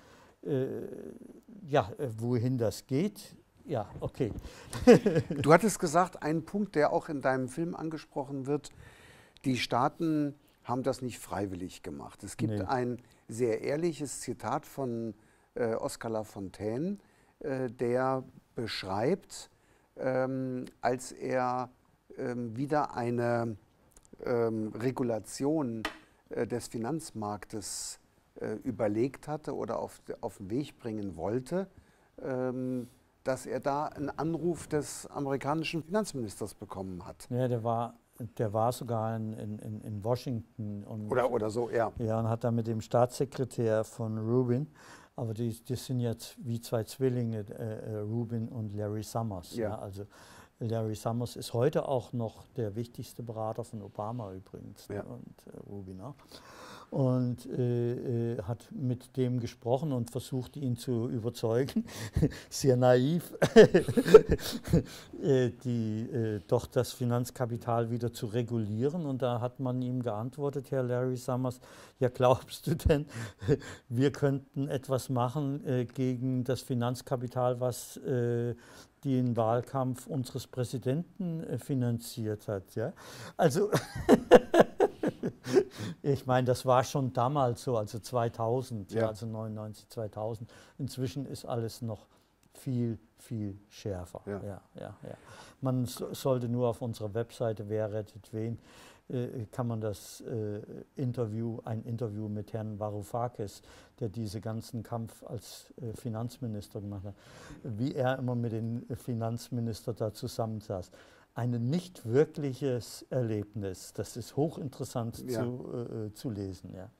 ja, wohin das geht, ja, okay. Du hattest gesagt, ein Punkt, der auch in deinem Film angesprochen wird, die Staaten haben das nicht freiwillig gemacht. Es gibt nee. ein sehr ehrliches Zitat von äh, Oskar Lafontaine, äh, der beschreibt, ähm, als er ähm, wieder eine Ähm, Regulation äh, des Finanzmarktes äh, überlegt hatte oder auf, auf den Weg bringen wollte, ähm, dass er da einen Anruf des amerikanischen Finanzministers bekommen hat. Ja, der war, der war sogar in, in, in Washington. Und, oder, oder so, ja. Ja, und hat da mit dem Staatssekretär von Rubin, aber die, die sind jetzt wie zwei Zwillinge, äh, Rubin und Larry Summers. Ja. Ja, also Larry Summers ist heute auch noch der wichtigste Berater von Obama übrigens, ja. und äh, Rubin auch. Und äh, äh, hat mit dem gesprochen und versucht, ihn zu überzeugen, sehr naiv, äh, die, äh, doch das Finanzkapital wieder zu regulieren. Und da hat man ihm geantwortet, Herr Larry Summers, ja, glaubst du denn, wir könnten etwas machen äh, gegen das Finanzkapital, was äh, den Wahlkampf unseres Präsidenten äh, finanziert hat. Ja? Also, ich meine, das war schon damals so, also zweitausend, ja. Ja, also neunundneunzig, zweitausend. Inzwischen ist alles noch viel, viel schärfer. Ja. Ja, ja, ja. Man so, sollte nur auf unserer Webseite Wer rettet wen äh, kann man das äh, Interview, ein Interview mit Herrn Varoufakis, der diesen ganzen Kampf als äh, Finanzminister gemacht hat, wie er immer mit den Finanzministern da zusammensaß. Ein nicht wirkliches Erlebnis. Das ist hochinteressant ja. zu, äh, zu lesen. Ja.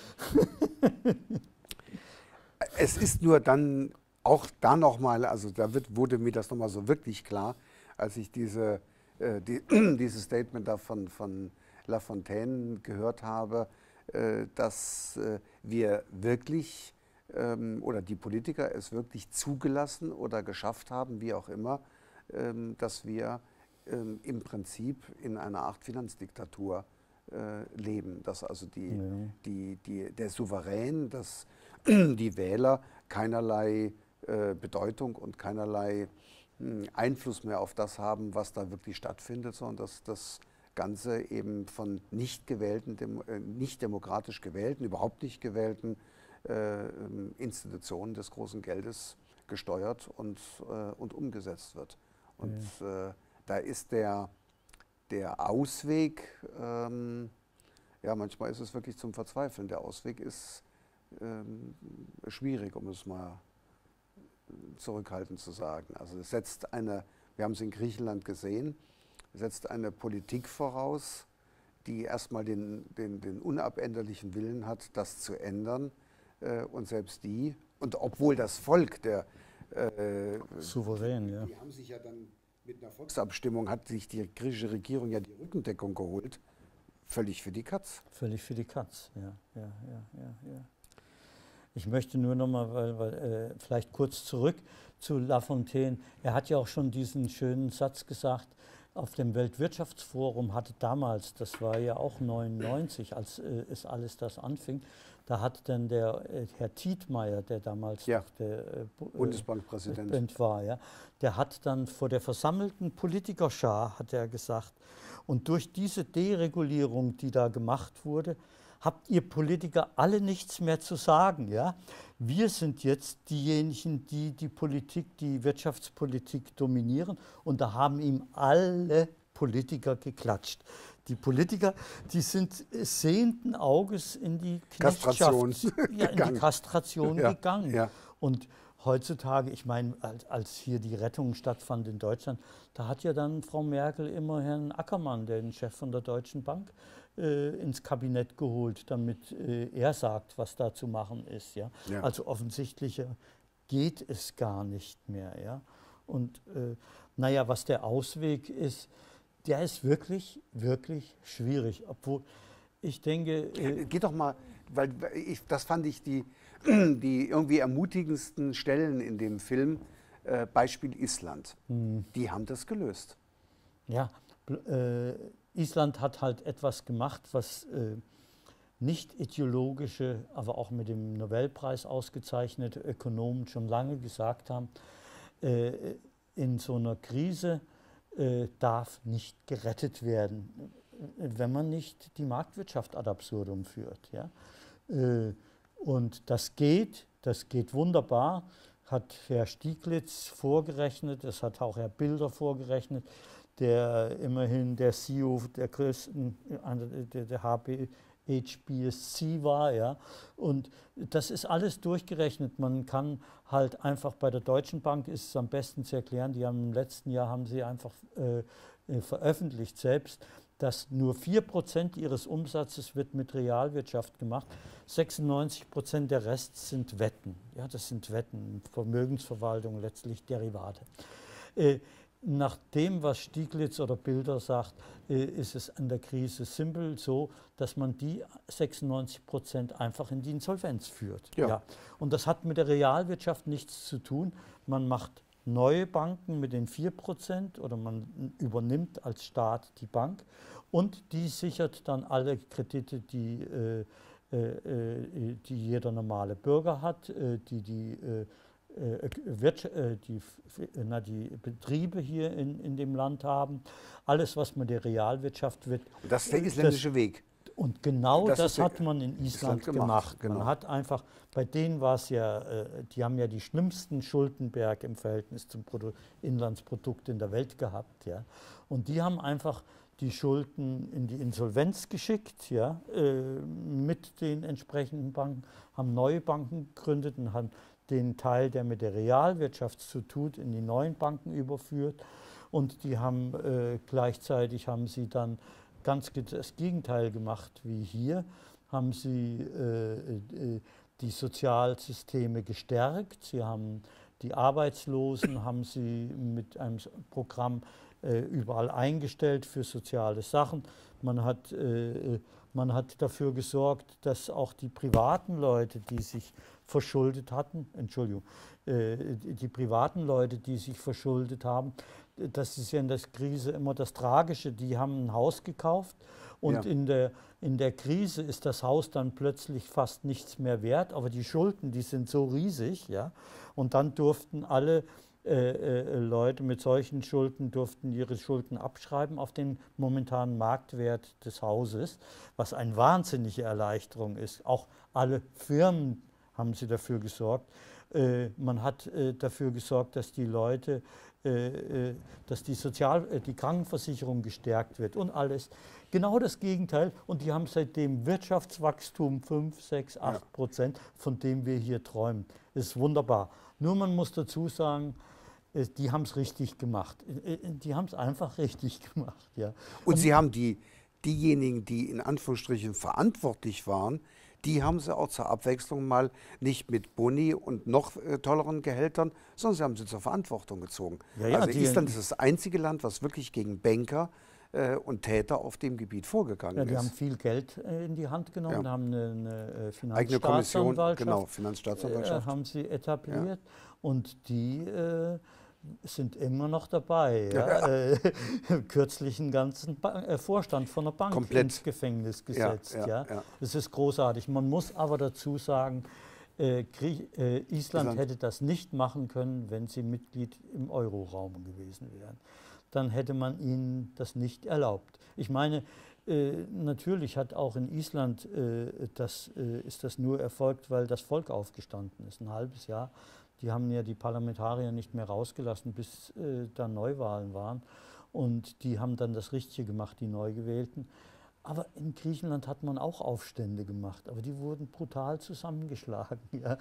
Es ist nur dann auch da nochmal, also da wird, wurde mir das nochmal so wirklich klar, als ich diese, äh, die, dieses Statement da von, von Lafontaine gehört habe, äh, dass äh, wir wirklich ähm, oder die Politiker es wirklich zugelassen oder geschafft haben, wie auch immer, ähm, dass wir ähm, im Prinzip in einer Art Finanzdiktatur äh, leben, dass also die, ja. die, die, der Souverän, dass die Wähler keinerlei äh, Bedeutung und keinerlei mh, Einfluss mehr auf das haben, was da wirklich stattfindet, sondern dass das Ganze eben von nicht gewählten, dem, äh, nicht demokratisch gewählten, überhaupt nicht gewählten äh, Institutionen des großen Geldes gesteuert und, äh, und umgesetzt wird. Und ja. äh, da ist der, der Ausweg, ähm, ja, manchmal ist es wirklich zum Verzweifeln. Der Ausweg ist ähm, schwierig, um es mal zurückhaltend zu sagen. Also es setzt eine, wir haben es in Griechenland gesehen, setzt eine Politik voraus, die erstmal den, den, den unabänderlichen Willen hat, das zu ändern. Äh, und selbst die, und obwohl das Volk, der äh, Souverän, ja. Die haben sich ja dann mit einer Volksabstimmung, hat sich die griechische Regierung ja die Rückendeckung geholt. Völlig für die Katz. Völlig für die Katz, ja, ja, ja, ja, ja. Ich möchte nur noch mal, weil, weil, äh, vielleicht kurz zurück zu Lafontaine. Er hat ja auch schon diesen schönen Satz gesagt, auf dem Weltwirtschaftsforum hatte damals, das war ja auch neunundneunzig, als äh, es alles das anfing, da hat dann der äh, Herr Tietmeyer, der damals ja. der äh, Bundesbankpräsident war, ja, der hat dann vor der versammelten Politikerschar, hat er gesagt, und durch diese Deregulierung, die da gemacht wurde, habt ihr Politiker alle nichts mehr zu sagen. Ja? Wir sind jetzt diejenigen, die die Politik, die Wirtschaftspolitik dominieren, und da haben ihm alle Politiker geklatscht. Die Politiker, die sind sehenden Auges in die Kastration, ja, in die Kastration ja, gegangen. Ja. Und heutzutage, ich meine, als, als hier die Rettung stattfand in Deutschland, da hat ja dann Frau Merkel immer Herrn Ackermann, den Chef von der Deutschen Bank, äh, ins Kabinett geholt, damit äh, er sagt, was da zu machen ist. Ja? Ja. Also offensichtlicher geht es gar nicht mehr. Ja? Und äh, naja, was der Ausweg ist, der ist wirklich, wirklich schwierig. Obwohl ich denke... Äh Geht doch mal, weil ich, das fand ich die, die irgendwie ermutigendsten Stellen in dem Film, äh, Beispiel Island. Hm. Die haben das gelöst. Ja, äh, Island hat halt etwas gemacht, was äh, nicht ideologische, aber auch mit dem Nobelpreis ausgezeichnete Ökonomen schon lange gesagt haben. Äh, in so einer Krise äh, darf nicht gerettet werden, wenn man nicht die Marktwirtschaft ad absurdum führt. Ja? Äh, und das geht, das geht wunderbar, hat Herr Stieglitz vorgerechnet, das hat auch Herr Bilder vorgerechnet, der immerhin der C E O der größten, der, der H B S C war. Ja. Und das ist alles durchgerechnet. Man kann halt einfach, bei der Deutschen Bank ist es am besten zu erklären, die haben im letzten Jahr haben sie einfach äh, veröffentlicht selbst, dass nur vier Prozent ihres Umsatzes wird mit Realwirtschaft gemacht. sechsundneunzig Prozent der Rest sind Wetten. Ja, das sind Wetten, Vermögensverwaltung, letztlich Derivate. Äh, Nach dem, was Stieglitz oder Bilder sagt, äh, ist es an der Krise simpel so, dass man die sechsundneunzig Prozent einfach in die Insolvenz führt. Ja. Ja. Und das hat mit der Realwirtschaft nichts zu tun. Man macht neue Banken mit den vier Prozent oder man übernimmt als Staat die Bank und die sichert dann alle Kredite, die, äh, äh, die jeder normale Bürger hat, äh, die die äh, Wird, die, na, die Betriebe hier in, in dem Land haben, alles, was mit der Realwirtschaft wird. Und das ist der isländische das, Weg. Und genau das, das hat man in Island, Island gemacht. gemacht. Genau. Man hat einfach, bei denen war es ja, die haben ja die schlimmsten Schuldenberg im Verhältnis zum Produ- Inlandsprodukt in der Welt gehabt. Ja. Und die haben einfach die Schulden in die Insolvenz geschickt, ja, äh, mit den entsprechenden Banken, haben neue Banken gegründet und haben den Teil, der mit der Realwirtschaft zu tut, in die neuen Banken überführt. Und die haben äh, gleichzeitig haben sie dann ganz das Gegenteil gemacht wie hier, haben sie äh, äh, die Sozialsysteme gestärkt, sie haben die Arbeitslosen, haben sie mit einem Programm äh, überall eingestellt für soziale Sachen. Man hat, äh, man hat dafür gesorgt, dass auch die privaten Leute, die sich verschuldet hatten, Entschuldigung, äh, die privaten Leute, die sich verschuldet haben, das ist ja in der Krise immer das Tragische, die haben ein Haus gekauft und ja. in, der, in der Krise ist das Haus dann plötzlich fast nichts mehr wert, aber die Schulden, die sind so riesig, ja, und dann durften alle äh, äh, Leute mit solchen Schulden durften ihre Schulden abschreiben auf den momentanen Marktwert des Hauses, was eine wahnsinnige Erleichterung ist. Auch alle Firmen haben sie dafür gesorgt. Äh, man hat äh, dafür gesorgt, dass die Leute Äh, dass die, Sozial-, äh, die Krankenversicherung gestärkt wird und alles. Genau das Gegenteil. Und die haben seitdem Wirtschaftswachstum fünf, sechs, acht Prozent, von dem wir hier träumen. Das ist wunderbar. Nur man muss dazu sagen, äh, die haben es richtig gemacht. Äh, die haben es einfach richtig gemacht. Ja. Und, und Sie haben die, diejenigen, die in Anführungsstrichen verantwortlich waren, die haben sie auch zur Abwechslung mal nicht mit Boni und noch äh, tolleren Gehältern, sondern sie haben sie zur Verantwortung gezogen. Ja, ja, also Island ist das einzige Land, was wirklich gegen Banker äh, und Täter auf dem Gebiet vorgegangen ja, die ist. Die haben viel Geld äh, in die Hand genommen, ja. haben eine, eine Finanzstaatsanwaltschaft, eigene Kommission, genau, Finanzstaatsanwaltschaft. Äh, haben sie etabliert ja. und die äh, sind immer noch dabei. Ja. Ja. Äh, kürzlich einen ganzen ba äh, Vorstand von einer Bank Komplett. ins Gefängnis gesetzt. Ja, ja, ja. Das ist großartig. Man muss aber dazu sagen, äh, äh, Island, Island hätte das nicht machen können, wenn sie Mitglied im Euroraum gewesen wären. Dann hätte man ihnen das nicht erlaubt. Ich meine, äh, natürlich hat auch in Island äh, das, äh, ist das nur erfolgt, weil das Volk aufgestanden ist. Ein halbes Jahr. Die haben ja die Parlamentarier nicht mehr rausgelassen, bis äh, da Neuwahlen waren. Und die haben dann das Richtige gemacht, die Neugewählten. Aber in Griechenland hat man auch Aufstände gemacht, aber die wurden brutal zusammengeschlagen. Ja.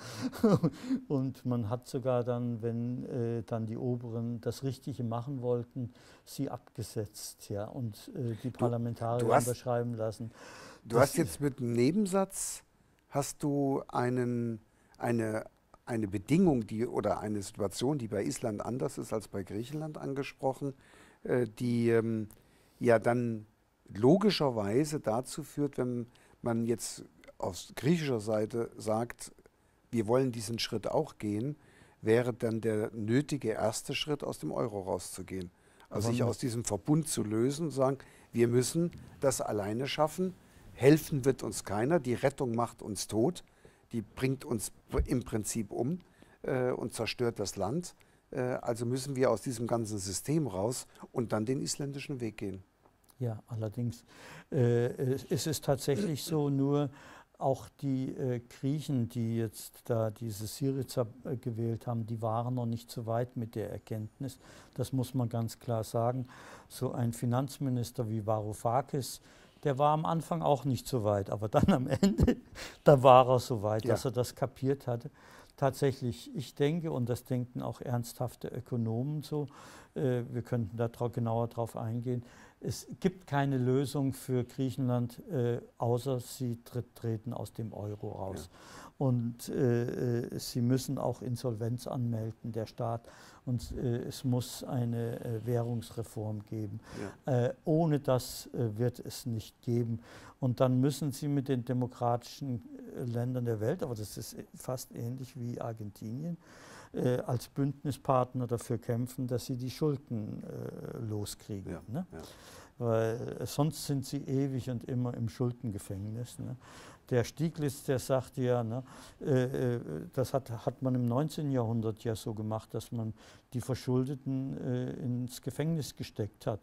Und man hat sogar dann, wenn äh, dann die Oberen das Richtige machen wollten, sie abgesetzt, ja, und äh, die Parlamentarier du, du hast, unterschreiben lassen. Du hast jetzt mit einem Nebensatz, hast du einen, eine, eine Bedingung die, oder eine Situation, die bei Island anders ist als bei Griechenland angesprochen, äh, die ähm, ja dann logischerweise dazu führt, wenn man jetzt aus griechischer Seite sagt, wir wollen diesen Schritt auch gehen, wäre dann der nötige erste Schritt, aus dem Euro rauszugehen. Also sich aus diesem Verbund zu lösen und sagen, wir müssen das alleine schaffen, helfen wird uns keiner, die Rettung macht uns tot, die bringt uns im Prinzip um äh, und zerstört das Land. Äh, also müssen wir aus diesem ganzen System raus und dann den isländischen Weg gehen. Ja, allerdings äh, es ist tatsächlich so, nur auch die äh, Griechen, die jetzt da diese Syriza äh, gewählt haben, die waren noch nicht so weit mit der Erkenntnis. Das muss man ganz klar sagen. So ein Finanzminister wie Varoufakis, der war am Anfang auch nicht so weit, aber dann am Ende, da war er so weit, ja, dass er das kapiert hatte. Tatsächlich, ich denke, und das denken auch ernsthafte Ökonomen so, äh, wir könnten da dra- genauer drauf eingehen, es gibt keine Lösung für Griechenland, äh, außer sie tritt, treten aus dem Euro raus. Ja. Und äh, sie müssen auch Insolvenz anmelden, der Staat. Und äh, es muss eine äh, Währungsreform geben. Ja. Äh, ohne das äh, wird es nicht geben. Und dann müssen sie mit den demokratischen äh, Ländern der Welt, aber das ist fast ähnlich wie Argentinien, äh, als Bündnispartner dafür kämpfen, dass sie die Schulden äh, loskriegen. Ja. Ne? Ja. Weil äh, sonst sind sie ewig und immer im Schuldengefängnis. Ne? Der Stieglitz, der sagt ja, ne, äh, das hat, hat man im neunzehnten Jahrhundert ja so gemacht, dass man die Verschuldeten äh, ins Gefängnis gesteckt hat.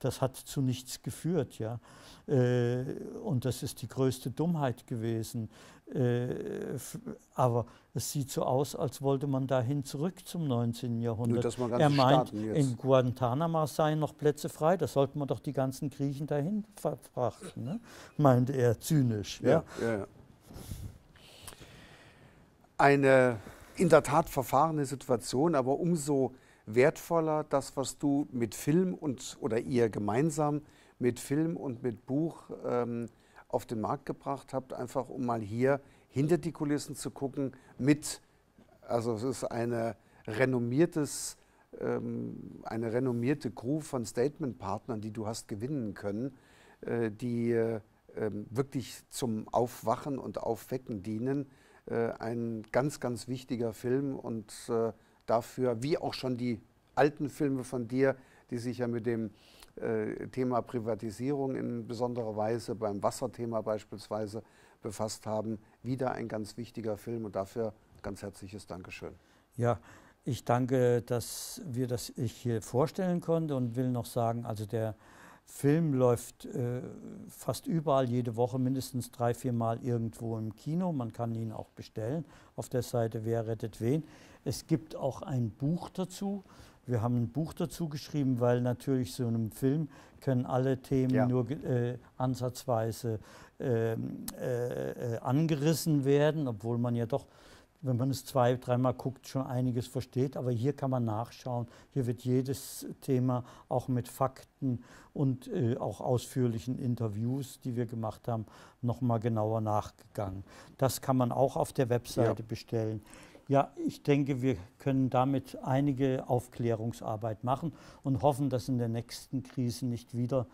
das hat zu nichts geführt. Ja? Äh, und das ist die größte Dummheit gewesen. Äh, aber es sieht so aus, als wollte man dahin zurück zum neunzehnten Jahrhundert. Nur, dass man Er meint, Staaten jetzt. in Guantanamo seien noch Plätze frei, da sollten wir doch die ganzen Griechen dahin verfrachten, ne? Meinte er zynisch. Ja, ja, ja, ja. Eine in der Tat verfahrene Situation, aber umso wertvoller das, was du mit Film und oder ihr gemeinsam mit Film und mit Buch ähm, auf den Markt gebracht habt, einfach um mal hier hinter die Kulissen zu gucken mit, also es ist eine renommiertes, ähm, eine renommierte Crew von Statement-Partnern, die du hast gewinnen können, äh, die äh, wirklich zum Aufwachen und Aufwecken dienen. Äh, ein ganz, ganz wichtiger Film und äh, dafür, wie auch schon die alten Filme von dir, die sich ja mit dem äh, Thema Privatisierung in besonderer Weise, beim Wasserthema beispielsweise, befasst haben, wieder ein ganz wichtiger Film und dafür ganz herzliches Dankeschön. Ja, ich danke, dass wir das ich hier vorstellen konnte und will noch sagen, also der Film läuft äh, fast überall jede Woche mindestens drei, vier Mal irgendwo im Kino. Man kann ihn auch bestellen auf der Seite Wer rettet wen. Es gibt auch ein Buch dazu. Wir haben ein Buch dazu geschrieben, weil natürlich so einem Film können alle Themen ja. nur äh, ansatzweise äh, äh, angerissen werden, obwohl man ja doch, wenn man es zwei, dreimal guckt, schon einiges versteht. Aber hier kann man nachschauen. Hier wird jedes Thema auch mit Fakten und äh, auch ausführlichen Interviews, die wir gemacht haben, nochmal genauer nachgegangen. Das kann man auch auf der Webseite ja. bestellen. Ja, ich denke, wir können damit einige Aufklärungsarbeit machen und hoffen, dass in der nächsten Krise nicht wieder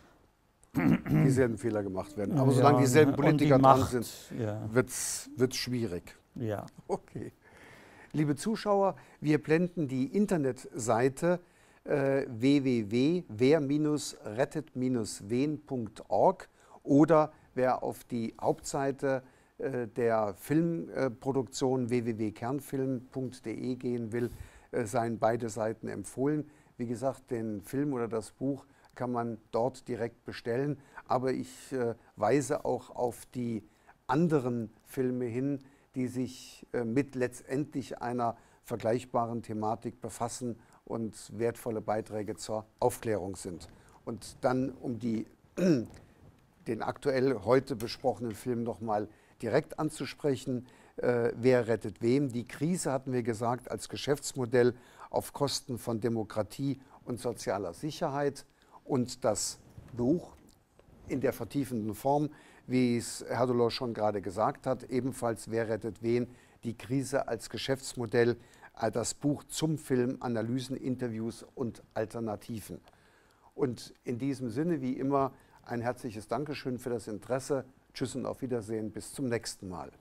dieselben Fehler gemacht werden. Aber ja, solange dieselben Politiker die Macht, dran sind, ja. wird es schwierig. Ja. Okay. Liebe Zuschauer, wir blenden die Internetseite äh, w w w punkt wer rettet wen punkt org oder wer auf die Hauptseite äh, der Filmproduktion w w w punkt kernfilm punkt de gehen will, äh, seien beide Seiten empfohlen. Wie gesagt, den Film oder das Buch kann man dort direkt bestellen, aber ich äh, weise auch auf die anderen Filme hin, die sich äh, mit letztendlich einer vergleichbaren Thematik befassen und wertvolle Beiträge zur Aufklärung sind. Und dann, um die, den aktuell heute besprochenen Film nochmal direkt anzusprechen, äh, Wer rettet wem? Die Krise, hatten wir gesagt, als Geschäftsmodell auf Kosten von Demokratie und sozialer Sicherheit und das Buch in der vertiefenden Form, wie es Herr Delors schon gerade gesagt hat, ebenfalls Wer rettet wen? Die Krise als Geschäftsmodell, das Buch zum Film, Analysen, Interviews und Alternativen. Und in diesem Sinne, wie immer, ein herzliches Dankeschön für das Interesse. Tschüss und auf Wiedersehen, bis zum nächsten Mal.